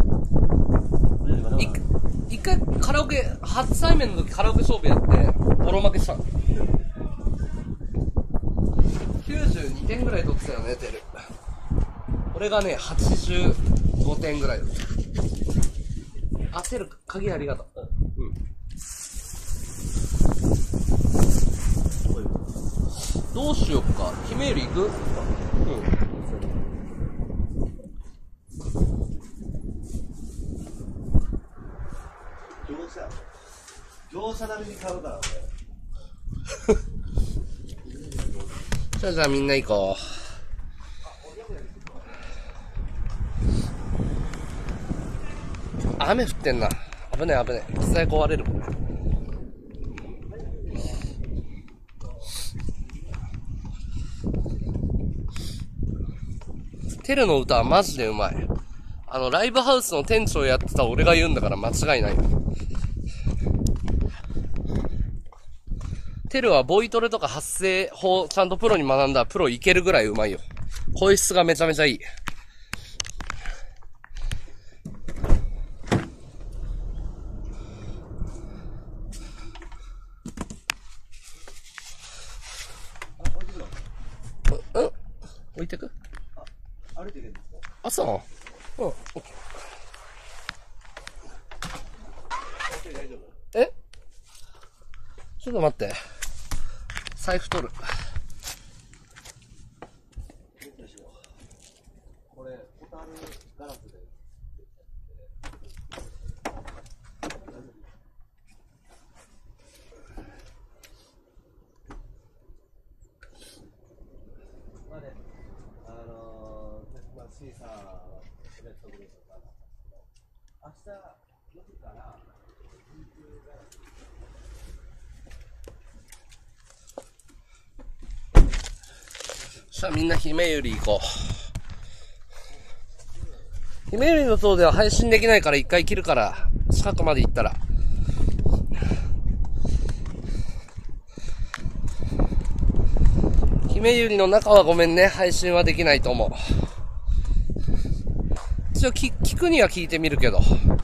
一回カラオケ、初対面の時カラオケ勝負やって、ボロ負けしたの。きゅうじゅうにてんぐらい取ってたよね、テル。俺がね、はちじゅうごてんぐらい。あ、テル、鍵ありがとう。うん。どうしよっか。姫より行く？うん。 業者並みに買うから俺。じゃあじゃあみんな行こう。雨降ってんな。危ねえ危ねえ。機材壊れるもんね。テルの歌はマジでうまい。あの、ライブハウスの店長やってた俺が言うんだから間違いない。テルはボイトレとか発声法ちゃんとプロに学んだプロいけるぐらいうまいよ。声質がめちゃめちゃいい。うん？置いてく？ あ、歩いていけるんですか？ あ、そう。うん。え？ちょっと待って。財布取る。 これ、ホタルガラスで。まあね、あのー、まあ、シーサー、レッドグループとかなんですけど、明日よじから、 さあみんな姫ゆり行こう。姫ゆりの塔では配信できないから一回切るから、近くまで行ったら。姫ゆりの中はごめんね、配信はできないと思う。一応聞、聞くには聞いてみるけど。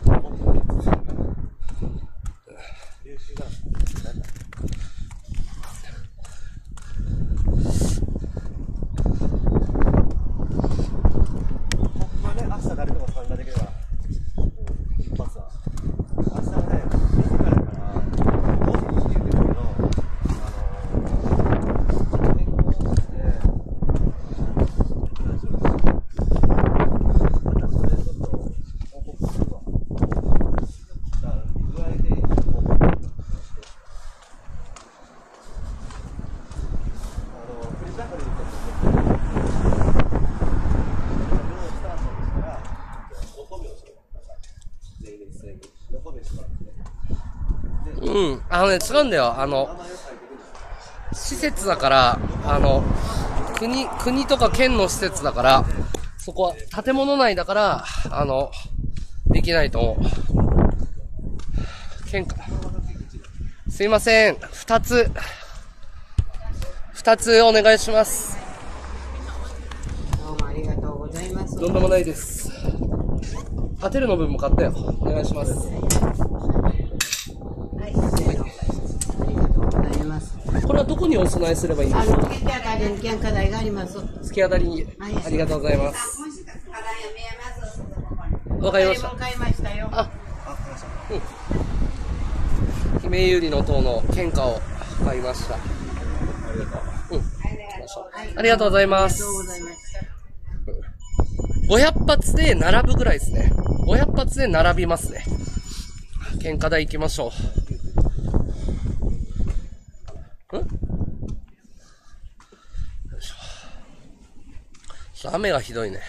うん、あのね、違うんだよ。あの、施設だから、あの、国、国とか県の施設だから、そこは建物内だから、あの、できないと思う。県か。すいません。二つ、二つお願いします。 どうもありがとうとんでもないです。当てるの分も買ったよ。お願いします。はい。ありがとうございます。これはどこにお供えすればいいんですか？突き当たりに献花台があります。突き当たりに、ありがとうございます。わかりました。買いましたよ。あ、うん。姫ゆりの塔の献花を買いました。ありがとう。うん。ありがとうございます。ごひゃく発で並ぶぐらいですね。ごひゃく発で並びますね。献花台行きましょう。ん？よいしょ。ちょっと雨がひどいね。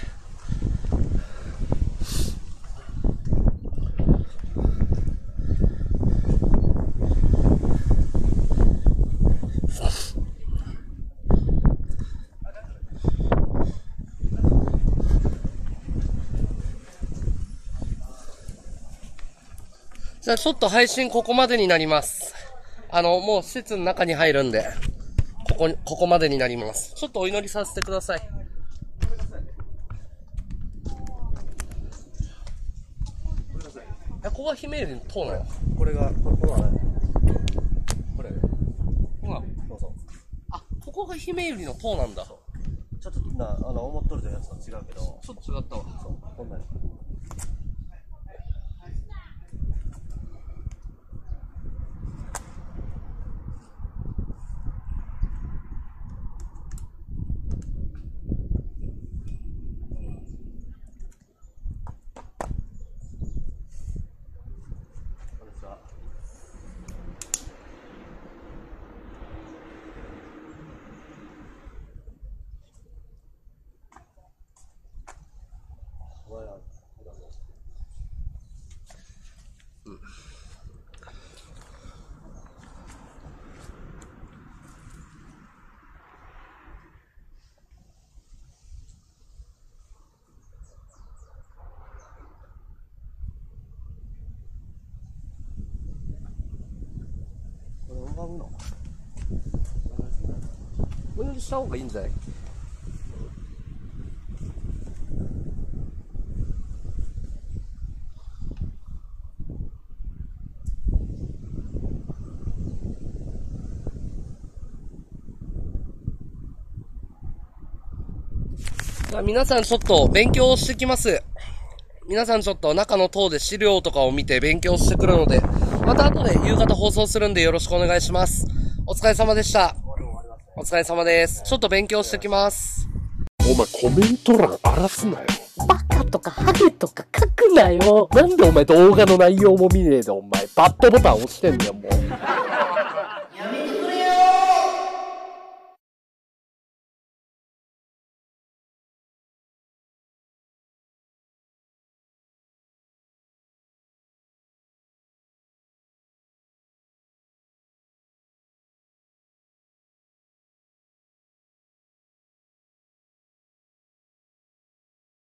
じゃあちょっと配信ここまでになります。あの、もう施設の中に入るんで、ここ、ここまでになります。ちょっとお祈りさせてください。ここが姫ゆりの塔なの？ これが、これ、これはね。これね。 ほら。そうそう。あ、ここが姫ゆりの塔なんだ。 ちょっとな、あの、思っとるやつと違うけど。 ちょっと違ったわ。 そう、こんなに。 お祈りした方がいいんじゃない？じゃあ皆さんちょっと勉強してきます。皆さんちょっと中の塔で資料とかを見て勉強してくるので、また後で夕方放送するんでよろしくお願いします。お疲れ様でした。お疲れ様です。ちょっと勉強してきます。 お前コメント欄荒らすなよ。バカとかハゲとか書くなよ。なんでお前動画の内容も見ねえでお前バッドボタン押してんだよもう。